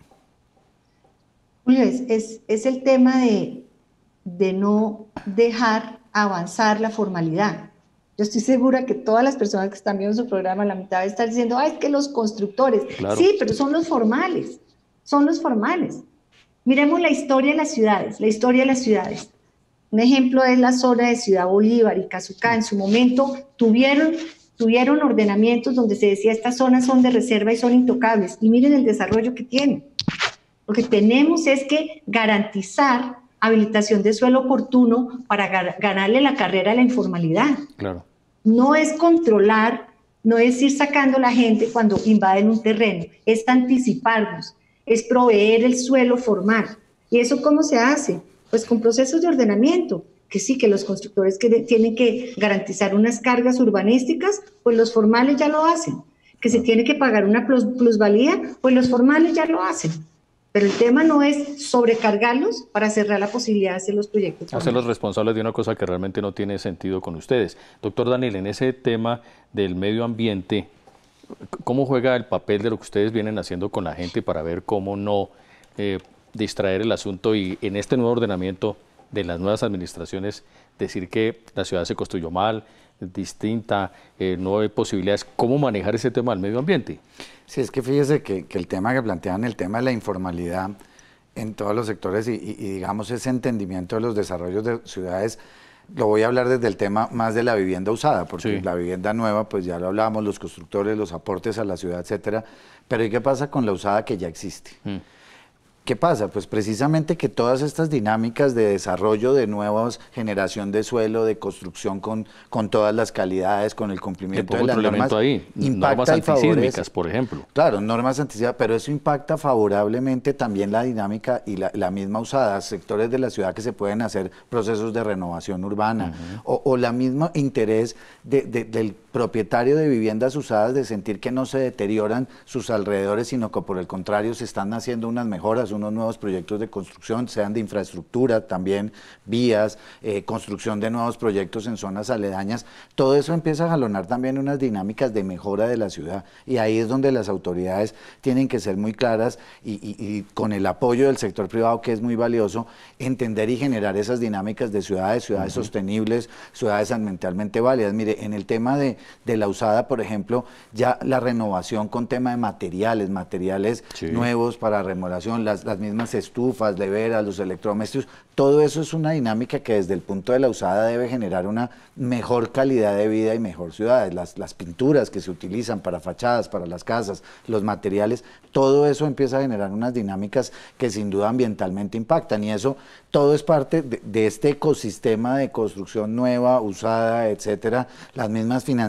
Julio, es, es, es el tema de, de no dejar avanzar la formalidad. Yo estoy segura que todas las personas que están viendo su programa, la mitad están diciendo, ah, es que los constructores, claro. Sí, pero son los formales, son los formales. Miremos la historia de las ciudades, la historia de las ciudades. Un ejemplo es la zona de Ciudad Bolívar y Casucá. En su momento tuvieron, tuvieron ordenamientos donde se decía estas zonas son de reserva y son intocables. Y miren el desarrollo que tienen. Lo que tenemos es que garantizar habilitación de suelo oportuno para ganarle la carrera a la informalidad. Claro. No es controlar, no es ir sacando a la gente cuando invaden un terreno, es anticiparnos, es proveer el suelo formal. ¿Y eso cómo se hace? Pues con procesos de ordenamiento, que sí, que los constructores que tienen que garantizar unas cargas urbanísticas, pues los formales ya lo hacen. Que se tiene que pagar una plus, plusvalía, pues los formales ya lo hacen. Pero el tema no es sobrecargarlos para cerrar la posibilidad de hacer los proyectos. Hacerlos responsables de una cosa que realmente no tiene sentido con ustedes. Doctor Daniel, en ese tema del medio ambiente, ¿cómo juega el papel de lo que ustedes vienen haciendo con la gente para ver cómo no eh, distraer el asunto y en este nuevo ordenamiento de las nuevas administraciones decir que la ciudad se construyó mal, distinta, eh, no hay posibilidades? ¿Cómo manejar ese tema del medio ambiente? Sí, es que fíjese que, que el tema que plantean, el tema de la informalidad en todos los sectores y, y, y digamos ese entendimiento de los desarrollos de ciudades, lo voy a hablar desde el tema más de la vivienda usada, porque sí. La vivienda nueva, pues ya lo hablábamos, los constructores, los aportes a la ciudad, etcétera, pero ¿y qué pasa con la usada que ya existe? Mm. ¿Qué pasa? Pues precisamente que todas estas dinámicas de desarrollo de nuevas generación de suelo, de construcción con, con todas las calidades, con el cumplimiento de las normas, ahí. Normas antisísmicas, por ejemplo. Claro, normas antisísmicas, pero eso impacta favorablemente también la dinámica y la, la misma usada, sectores de la ciudad que se pueden hacer procesos de renovación urbana, uh-huh. o, o la misma interés de, de, del propietario de viviendas usadas de sentir que no se deterioran sus alrededores, sino que por el contrario se están haciendo unas mejoras, unos nuevos proyectos de construcción, sean de infraestructura, también vías, eh, construcción de nuevos proyectos en zonas aledañas. Todo eso empieza a jalonar también unas dinámicas de mejora de la ciudad, y ahí es donde las autoridades tienen que ser muy claras y, y, y con el apoyo del sector privado, que es muy valioso, entender y generar esas dinámicas de ciudades, ciudades uh-huh. sostenibles, ciudades ambientalmente válidas. Mire, en el tema de, de la usada, por ejemplo, ya la renovación con tema de materiales, materiales sí. nuevos para remodelación, las, las mismas estufas, neveras, los electrodomésticos, todo eso es una dinámica que desde el punto de la usada debe generar una mejor calidad de vida y mejor ciudades. Las, las pinturas que se utilizan para fachadas, para las casas, los materiales, todo eso empieza a generar unas dinámicas que sin duda ambientalmente impactan, y eso todo es parte de, de este ecosistema de construcción nueva, usada, etcétera, las mismas financiaciones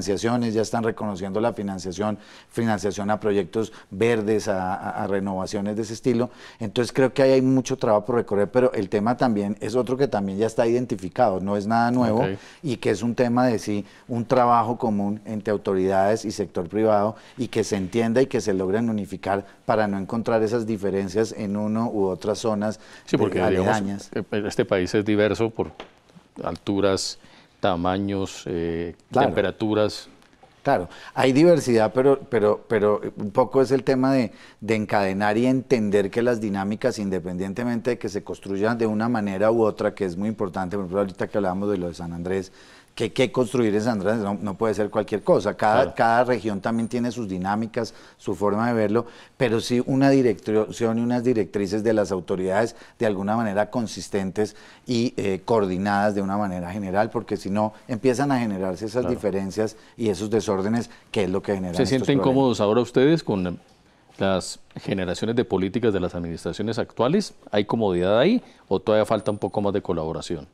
financiaciones, ya están reconociendo la financiación, financiación a proyectos verdes, a, a, a renovaciones de ese estilo. Entonces creo que ahí hay mucho trabajo por recorrer, pero el tema también es otro que también ya está identificado, no es nada nuevo, okay, y que es un tema de sí, un trabajo común entre autoridades y sector privado, y que se entienda y que se logren unificar para no encontrar esas diferencias en uno u otras zonas. Sí, porque digamos, este país es diverso por alturas, tamaños, eh, claro, temperaturas. Claro, hay diversidad, pero, pero, pero un poco es el tema de, de encadenar y entender que las dinámicas, independientemente de que se construyan de una manera u otra, que es muy importante, por ejemplo, ahorita que hablábamos de lo de San Andrés, que, que construir en San Andrés no, no puede ser cualquier cosa, cada, claro, cada región también tiene sus dinámicas, su forma de verlo, pero sí una dirección y unas directrices de las autoridades de alguna manera consistentes y eh, coordinadas de una manera general, porque si no empiezan a generarse esas, claro, diferencias y esos desórdenes, que es lo que genera. ¿Se sienten cómodos ahora ustedes con las generaciones de políticas de las administraciones actuales? ¿Hay comodidad ahí o todavía falta un poco más de colaboración?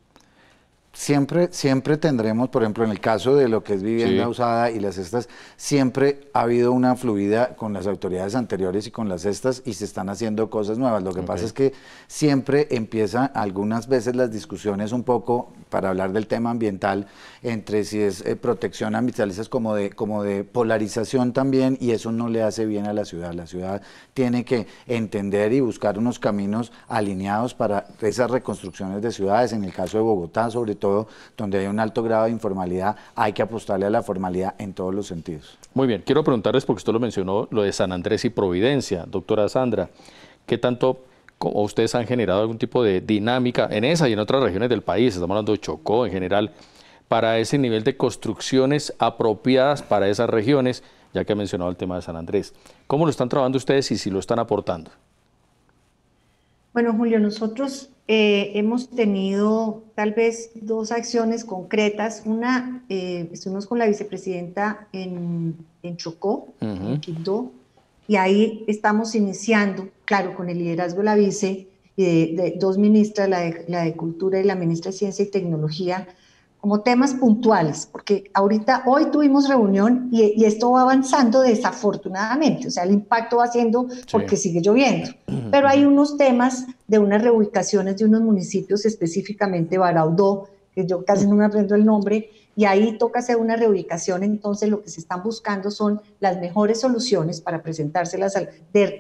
Siempre, siempre tendremos, por ejemplo, en el caso de lo que es vivienda, sí, usada y las cestas, siempre ha habido una fluida con las autoridades anteriores y con las cestas, y se están haciendo cosas nuevas. Lo que okay. pasa es que siempre empiezan algunas veces las discusiones un poco, para hablar del tema ambiental, entre si es eh, protección ambiental, es como de, como de polarización también, y eso no le hace bien a la ciudad. La ciudad tiene que entender y buscar unos caminos alineados para esas reconstrucciones de ciudades. En el caso de Bogotá, sobre todo, donde hay un alto grado de informalidad, hay que apostarle a la formalidad en todos los sentidos. Muy bien, quiero preguntarles, porque usted lo mencionó, lo de San Andrés y Providencia. Doctora Sandra, ¿qué tanto como ustedes han generado algún tipo de dinámica en esa y en otras regiones del país, estamos hablando de Chocó en general, para ese nivel de construcciones apropiadas para esas regiones, ya que ha mencionado el tema de San Andrés? ¿Cómo lo están trabajando ustedes y si lo están aportando? Bueno, Julio, nosotros eh, hemos tenido tal vez dos acciones concretas. Una, eh, estuvimos con la vicepresidenta en, en Chocó, uh-huh. en Quibdó, y ahí estamos iniciando, claro, con el liderazgo de la vice y de, de dos ministras, la de, la de Cultura y la ministra de Ciencia y Tecnología, como temas puntuales, porque ahorita, hoy tuvimos reunión y, y esto va avanzando desafortunadamente, o sea, el impacto va siendo porque sí. sigue lloviendo, pero hay unos temas de unas reubicaciones de unos municipios, específicamente Baraudó, que yo casi no me aprendo el nombre, y ahí toca hacer una reubicación. Entonces lo que se están buscando son las mejores soluciones para presentárselas de,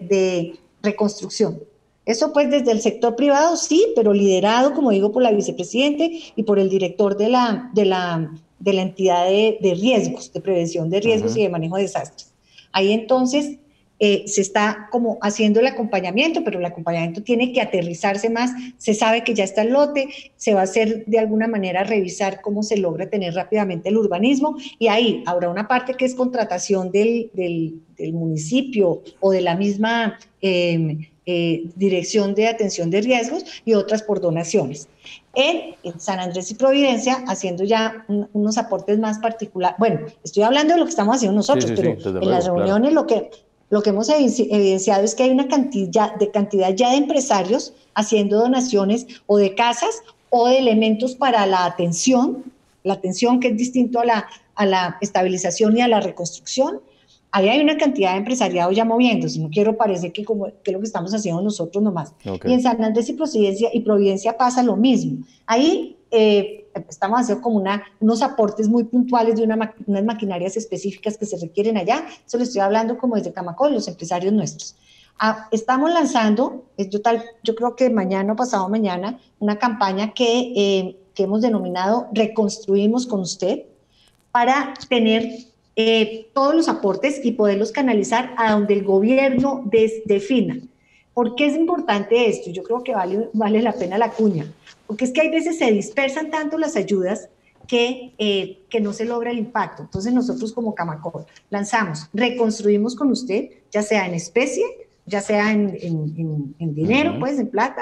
de reconstrucción. Eso pues desde el sector privado sí, pero liderado, como digo, por la vicepresidente y por el director de la, de la, de la entidad de, de riesgos, de prevención de riesgos uh-huh. y de manejo de desastres. Ahí entonces eh, se está como haciendo el acompañamiento, pero el acompañamiento tiene que aterrizarse más. Se sabe que ya está el lote, se va a hacer de alguna manera revisar cómo se logra tener rápidamente el urbanismo, y ahí habrá una parte que es contratación del, del, del municipio o de la misma eh, Eh, dirección de atención de riesgos, y otras por donaciones. En, en San Andrés y Providencia, haciendo ya un, unos aportes más particulares. Bueno, estoy hablando de lo que estamos haciendo nosotros, sí, sí, pero sí, en luego, las reuniones claro. lo, que, lo que hemos evidenciado es que hay una cantidad de, cantidad ya de empresarios haciendo donaciones o de casas o de elementos para la atención, la atención que es distinto a la, a la estabilización y a la reconstrucción. Ahí hay una cantidad de empresariado ya moviéndose, no quiero parecer que, como, que lo que estamos haciendo nosotros nomás. Okay. Y en San Andrés y Providencia, y Providencia pasa lo mismo. Ahí eh, estamos haciendo como una, unos aportes muy puntuales de una, unas maquinarias específicas que se requieren allá. Eso lo estoy hablando como desde Camacol, los empresarios nuestros. Ah, estamos lanzando, yo, tal, yo creo que mañana o pasado mañana, una campaña que, eh, que hemos denominado Reconstruimos con Usted, para tener Eh, todos los aportes y poderlos canalizar a donde el gobierno des, defina. ¿Por qué es importante esto? Yo creo que vale, vale la pena la cuña, porque es que hay veces se dispersan tanto las ayudas que, eh, que no se logra el impacto. Entonces nosotros como Camacol lanzamos Reconstruimos con Usted, ya sea en especie, ya sea en, en, en, en dinero, uh-huh. pues en plata,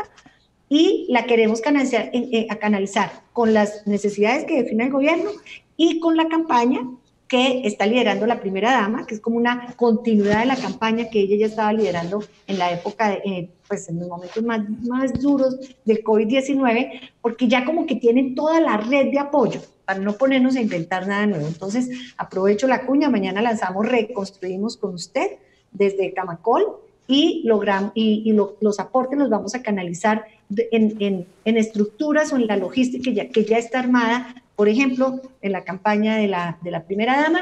y la queremos canalizar, eh, a canalizar con las necesidades que define el gobierno y con la campaña que está liderando la primera dama, que es como una continuidad de la campaña que ella ya estaba liderando en la época, de, eh, pues en los momentos más, más duros del COVID diecinueve, porque ya como que tienen toda la red de apoyo. para no ponernos a inventar nada nuevo. Entonces, aprovecho la cuña, mañana lanzamos Reconstruimos con usted desde Camacol y, logramos, y, y lo, los aportes los vamos a canalizar en, en, en estructuras o en la logística que ya, que ya está armada, por ejemplo, en la campaña de la, de la primera dama,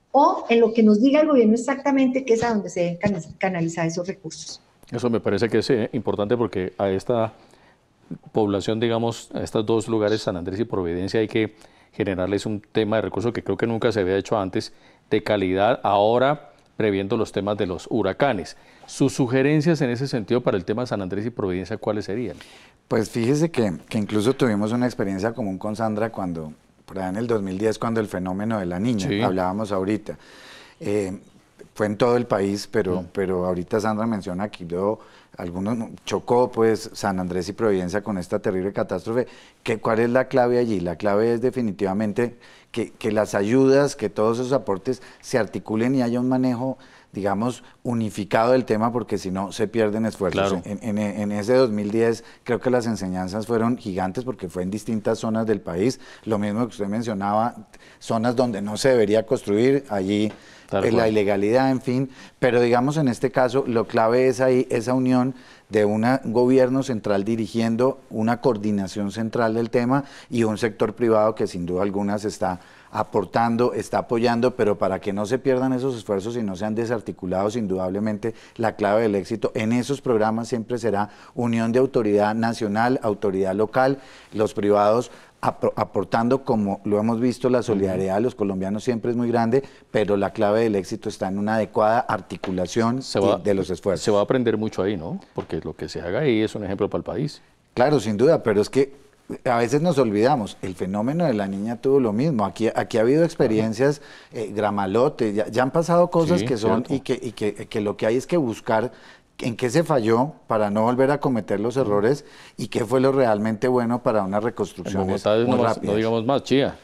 o en lo que nos diga el gobierno exactamente que es a donde se deben canalizar esos recursos. Eso me parece que es eh, importante porque a esta población, digamos, a estos dos lugares, San Andrés y Providencia, hay que generarles un tema de recursos que creo que nunca se había hecho antes, de calidad, ahora previendo los temas de los huracanes. ¿Sus sugerencias en ese sentido para el tema de San Andrés y Providencia cuáles serían? Pues fíjese que, que incluso tuvimos una experiencia común con Sandra cuando, por allá en el dos mil diez, cuando el fenómeno de la niña, sí, hablábamos ahorita. Eh, fue en todo el país, pero, mm. pero ahorita Sandra menciona aquí, yo, algunos chocó pues San Andrés y Providencia con esta terrible catástrofe. ¿Qué, ¿Cuál es la clave allí? La clave es definitivamente que, que las ayudas, que todos esos aportes se articulen y haya un manejo, digamos, unificado del tema, porque si no se pierden esfuerzos. Claro. En, en, en ese dos mil diez creo que las enseñanzas fueron gigantes porque fue en distintas zonas del país, lo mismo que usted mencionaba, zonas donde no se debería construir, allí eh, la ilegalidad, en fin, pero digamos en este caso lo clave es ahí esa unión de un gobierno central dirigiendo una coordinación central del tema y un sector privado que sin duda alguna se está aportando, está apoyando, pero para que no se pierdan esos esfuerzos y no sean desarticulados, indudablemente la clave del éxito en esos programas siempre será unión de autoridad nacional, autoridad local, los privados aportando, como lo hemos visto, la solidaridad de los colombianos siempre es muy grande, pero la clave del éxito está en una adecuada articulación se va, de los esfuerzos. Se va a aprender mucho ahí, ¿no? Porque lo que se haga ahí es un ejemplo para el país. Claro, sin duda, pero es que a veces nos olvidamos, el fenómeno de la niña tuvo lo mismo, aquí, aquí ha habido experiencias, eh, Gramalote, ya, ya han pasado cosas sí, que son y, que, y que, que lo que hay es que buscar en qué se falló para no volver a cometer los errores y qué fue lo realmente bueno para una reconstrucción muy no, rápida. No digamos más, Chía.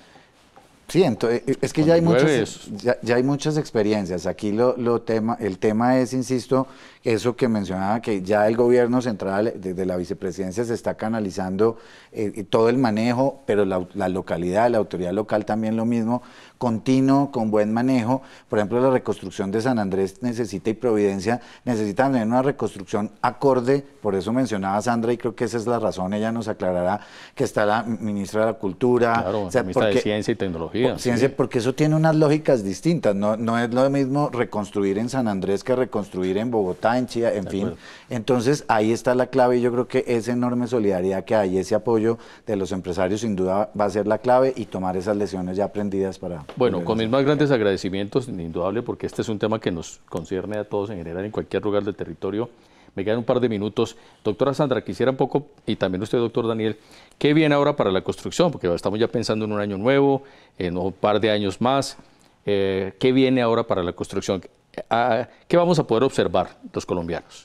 Sí, entonces, es que ya hay, muchas, ya, ya hay muchas experiencias. Aquí lo, lo tema, el tema es, insisto, eso que mencionaba, que ya el gobierno central, desde la vicepresidencia, se está canalizando eh, todo el manejo, pero la, la localidad, la autoridad local también lo mismo, continuo, con buen manejo. Por ejemplo, la reconstrucción de San Andrés necesita y Providencia necesitan tener una reconstrucción acorde, por eso mencionaba Sandra, y creo que esa es la razón, ella nos aclarará, que está la ministra de la Cultura, claro, o sea, ministra porque, de Ciencia y Tecnología. Por, ciencia, sí. Porque eso tiene unas lógicas distintas, no, no es lo mismo reconstruir en San Andrés que reconstruir en Bogotá, en Chía, en de fin. Acuerdo. Entonces, ahí está la clave y yo creo que esa enorme solidaridad que hay, ese apoyo de los empresarios sin duda va a ser la clave y tomar esas lecciones ya aprendidas para... Bueno, con mis más grandes agradecimientos, indudable, porque este es un tema que nos concierne a todos en general, en cualquier lugar del territorio. Me quedan un par de minutos. Doctora Sandra, quisiera un poco, y también usted, doctor Daniel, ¿qué viene ahora para la construcción? Porque estamos ya pensando en un año nuevo, en un par de años más. Eh, ¿Qué viene ahora para la construcción? ¿Qué vamos a poder observar los colombianos?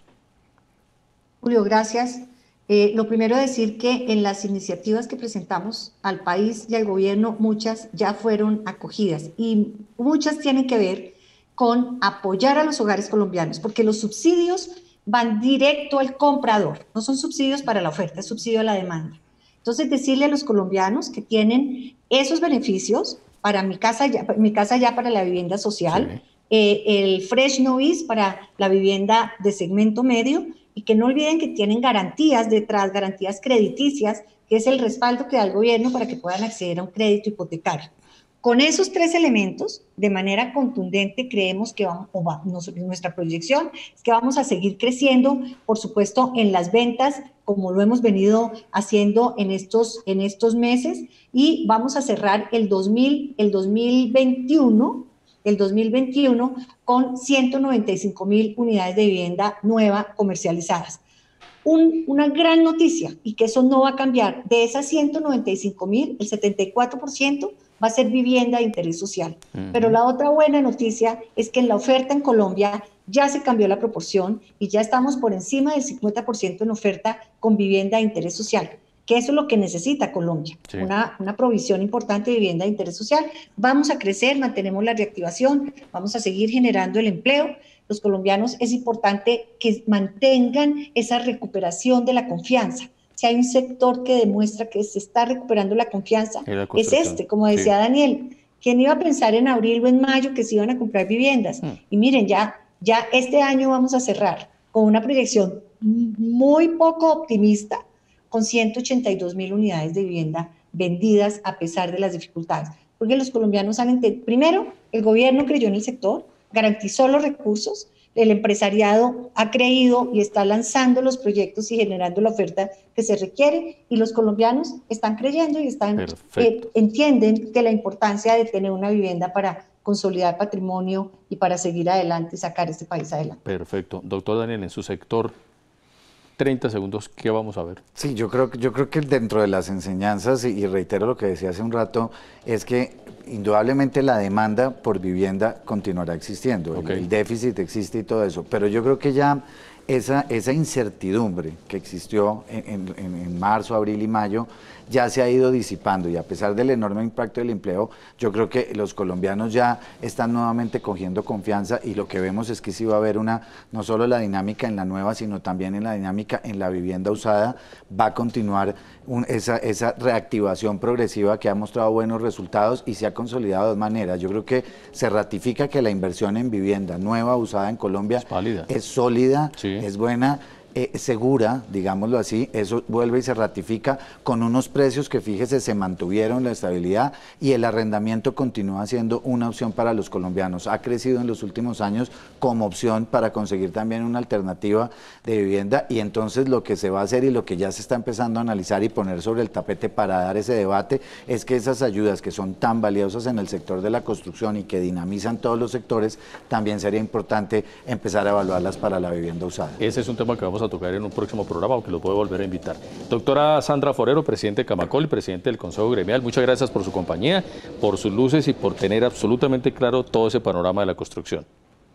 Julio, gracias. Eh, lo primero decir que en las iniciativas que presentamos al país y al gobierno, muchas ya fueron acogidas y muchas tienen que ver con apoyar a los hogares colombianos, porque los subsidios van directo al comprador, no son subsidios para la oferta, es subsidio a la demanda. Entonces, decirle a los colombianos que tienen esos beneficios para mi casa ya, mi casa ya para la vivienda social, sí. eh, el Fresh Noise para la vivienda de segmento medio, y que no olviden que tienen garantías detrás, garantías crediticias, que es el respaldo que da el gobierno para que puedan acceder a un crédito hipotecario. Con esos tres elementos, de manera contundente, creemos que vamos, o va, nuestra proyección es que vamos a seguir creciendo, por supuesto, en las ventas, como lo hemos venido haciendo en estos, en estos meses, y vamos a cerrar el, dos mil, el dos mil veintiuno, el dos mil veintiuno con ciento noventa y cinco mil unidades de vivienda nueva comercializadas. Un, una gran noticia, y que eso no va a cambiar, de esas ciento noventa y cinco mil, el setenta y cuatro por ciento va a ser vivienda de interés social. Uh-huh. Pero la otra buena noticia es que en la oferta en Colombia ya se cambió la proporción y ya estamos por encima del cincuenta por ciento en oferta con vivienda de interés social, que eso es lo que necesita Colombia, sí. una, una provisión importante de vivienda de interés social. Vamos a crecer, mantenemos la reactivación, vamos a seguir generando el empleo. Los colombianos es importante que mantengan esa recuperación de la confianza. si hay un sector que demuestra que se está recuperando la confianza, es este, como decía sí. Daniel. ¿Quién iba a pensar en abril o en mayo que se iban a comprar viviendas? Hmm. Y miren, ya, ya este año vamos a cerrar con una proyección muy poco optimista, con ciento ochenta y dos mil unidades de vivienda vendidas a pesar de las dificultades. Porque los colombianos han entendido, primero, el gobierno creyó en el sector, garantizó los recursos, el empresariado ha creído y está lanzando los proyectos y generando la oferta que se requiere, y los colombianos están creyendo y están, eh, entienden que la importancia de tener una vivienda para consolidar patrimonio y para seguir adelante y sacar este país adelante. Perfecto. Doctor Daniel, en su sector, treinta segundos, ¿qué vamos a ver? Sí, yo creo, yo creo que dentro de las enseñanzas, y reitero lo que decía hace un rato, es que indudablemente la demanda por vivienda continuará existiendo, okay. el, el déficit existe y todo eso, pero yo creo que ya esa, esa incertidumbre que existió en, en, en marzo, abril y mayo ya se ha ido disipando, y a pesar del enorme impacto del empleo, yo creo que los colombianos ya están nuevamente cogiendo confianza, y lo que vemos es que sí va a haber una, no solo la dinámica en la nueva, sino también en la dinámica en la vivienda usada, va a continuar un, esa, esa reactivación progresiva que ha mostrado buenos resultados y se ha consolidado de dos maneras. Yo creo que se ratifica que la inversión en vivienda nueva, usada en Colombia, es, es sólida, sí. es buena, Eh, segura, digámoslo así. Eso vuelve y se ratifica con unos precios que, fíjese, se mantuvieron la estabilidad, y el arrendamiento continúa siendo una opción para los colombianos. Ha crecido en los últimos años como opción para conseguir también una alternativa de vivienda, y entonces lo que se va a hacer y lo que ya se está empezando a analizar y poner sobre el tapete para dar ese debate es que esas ayudas que son tan valiosas en el sector de la construcción y que dinamizan todos los sectores, también sería importante empezar a evaluarlas para la vivienda usada. Ese es un tema que vamos a tocar en un próximo programa, aunque lo puedo volver a invitar. Doctora Sandra Forero, presidente de Camacol y presidente del Consejo Gremial, muchas gracias por su compañía, por sus luces y por tener absolutamente claro todo ese panorama de la construcción.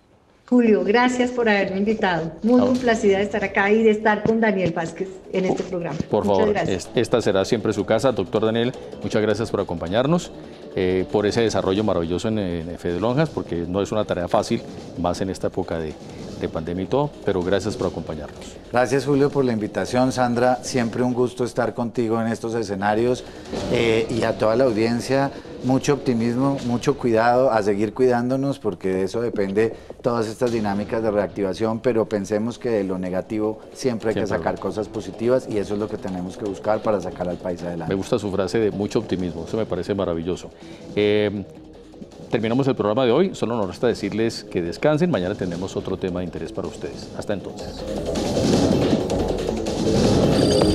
Julio, gracias por haberme invitado. Muy complacida de estar acá y de estar con Daniel Vázquez en este programa. Por muchas favor, gracias. Esta será siempre su casa. Doctor Daniel, muchas gracias por acompañarnos, eh, por ese desarrollo maravilloso en, en Fede Lonjas, porque no es una tarea fácil, más en esta época de de pandemia y todo, pero gracias por acompañarnos. Gracias, Julio, por la invitación. Sandra, siempre un gusto estar contigo en estos escenarios, eh, y a toda la audiencia, mucho optimismo, mucho cuidado, a seguir cuidándonos, porque de eso depende todas estas dinámicas de reactivación, pero pensemos que de lo negativo siempre hay siempre. que sacar cosas positivas, y eso es lo que tenemos que buscar para sacar al país adelante. Me gusta su frase de mucho optimismo, eso me parece maravilloso. Eh, Terminamos el programa de hoy, solo nos resta decirles que descansen, mañana tenemos otro tema de interés para ustedes. Hasta entonces.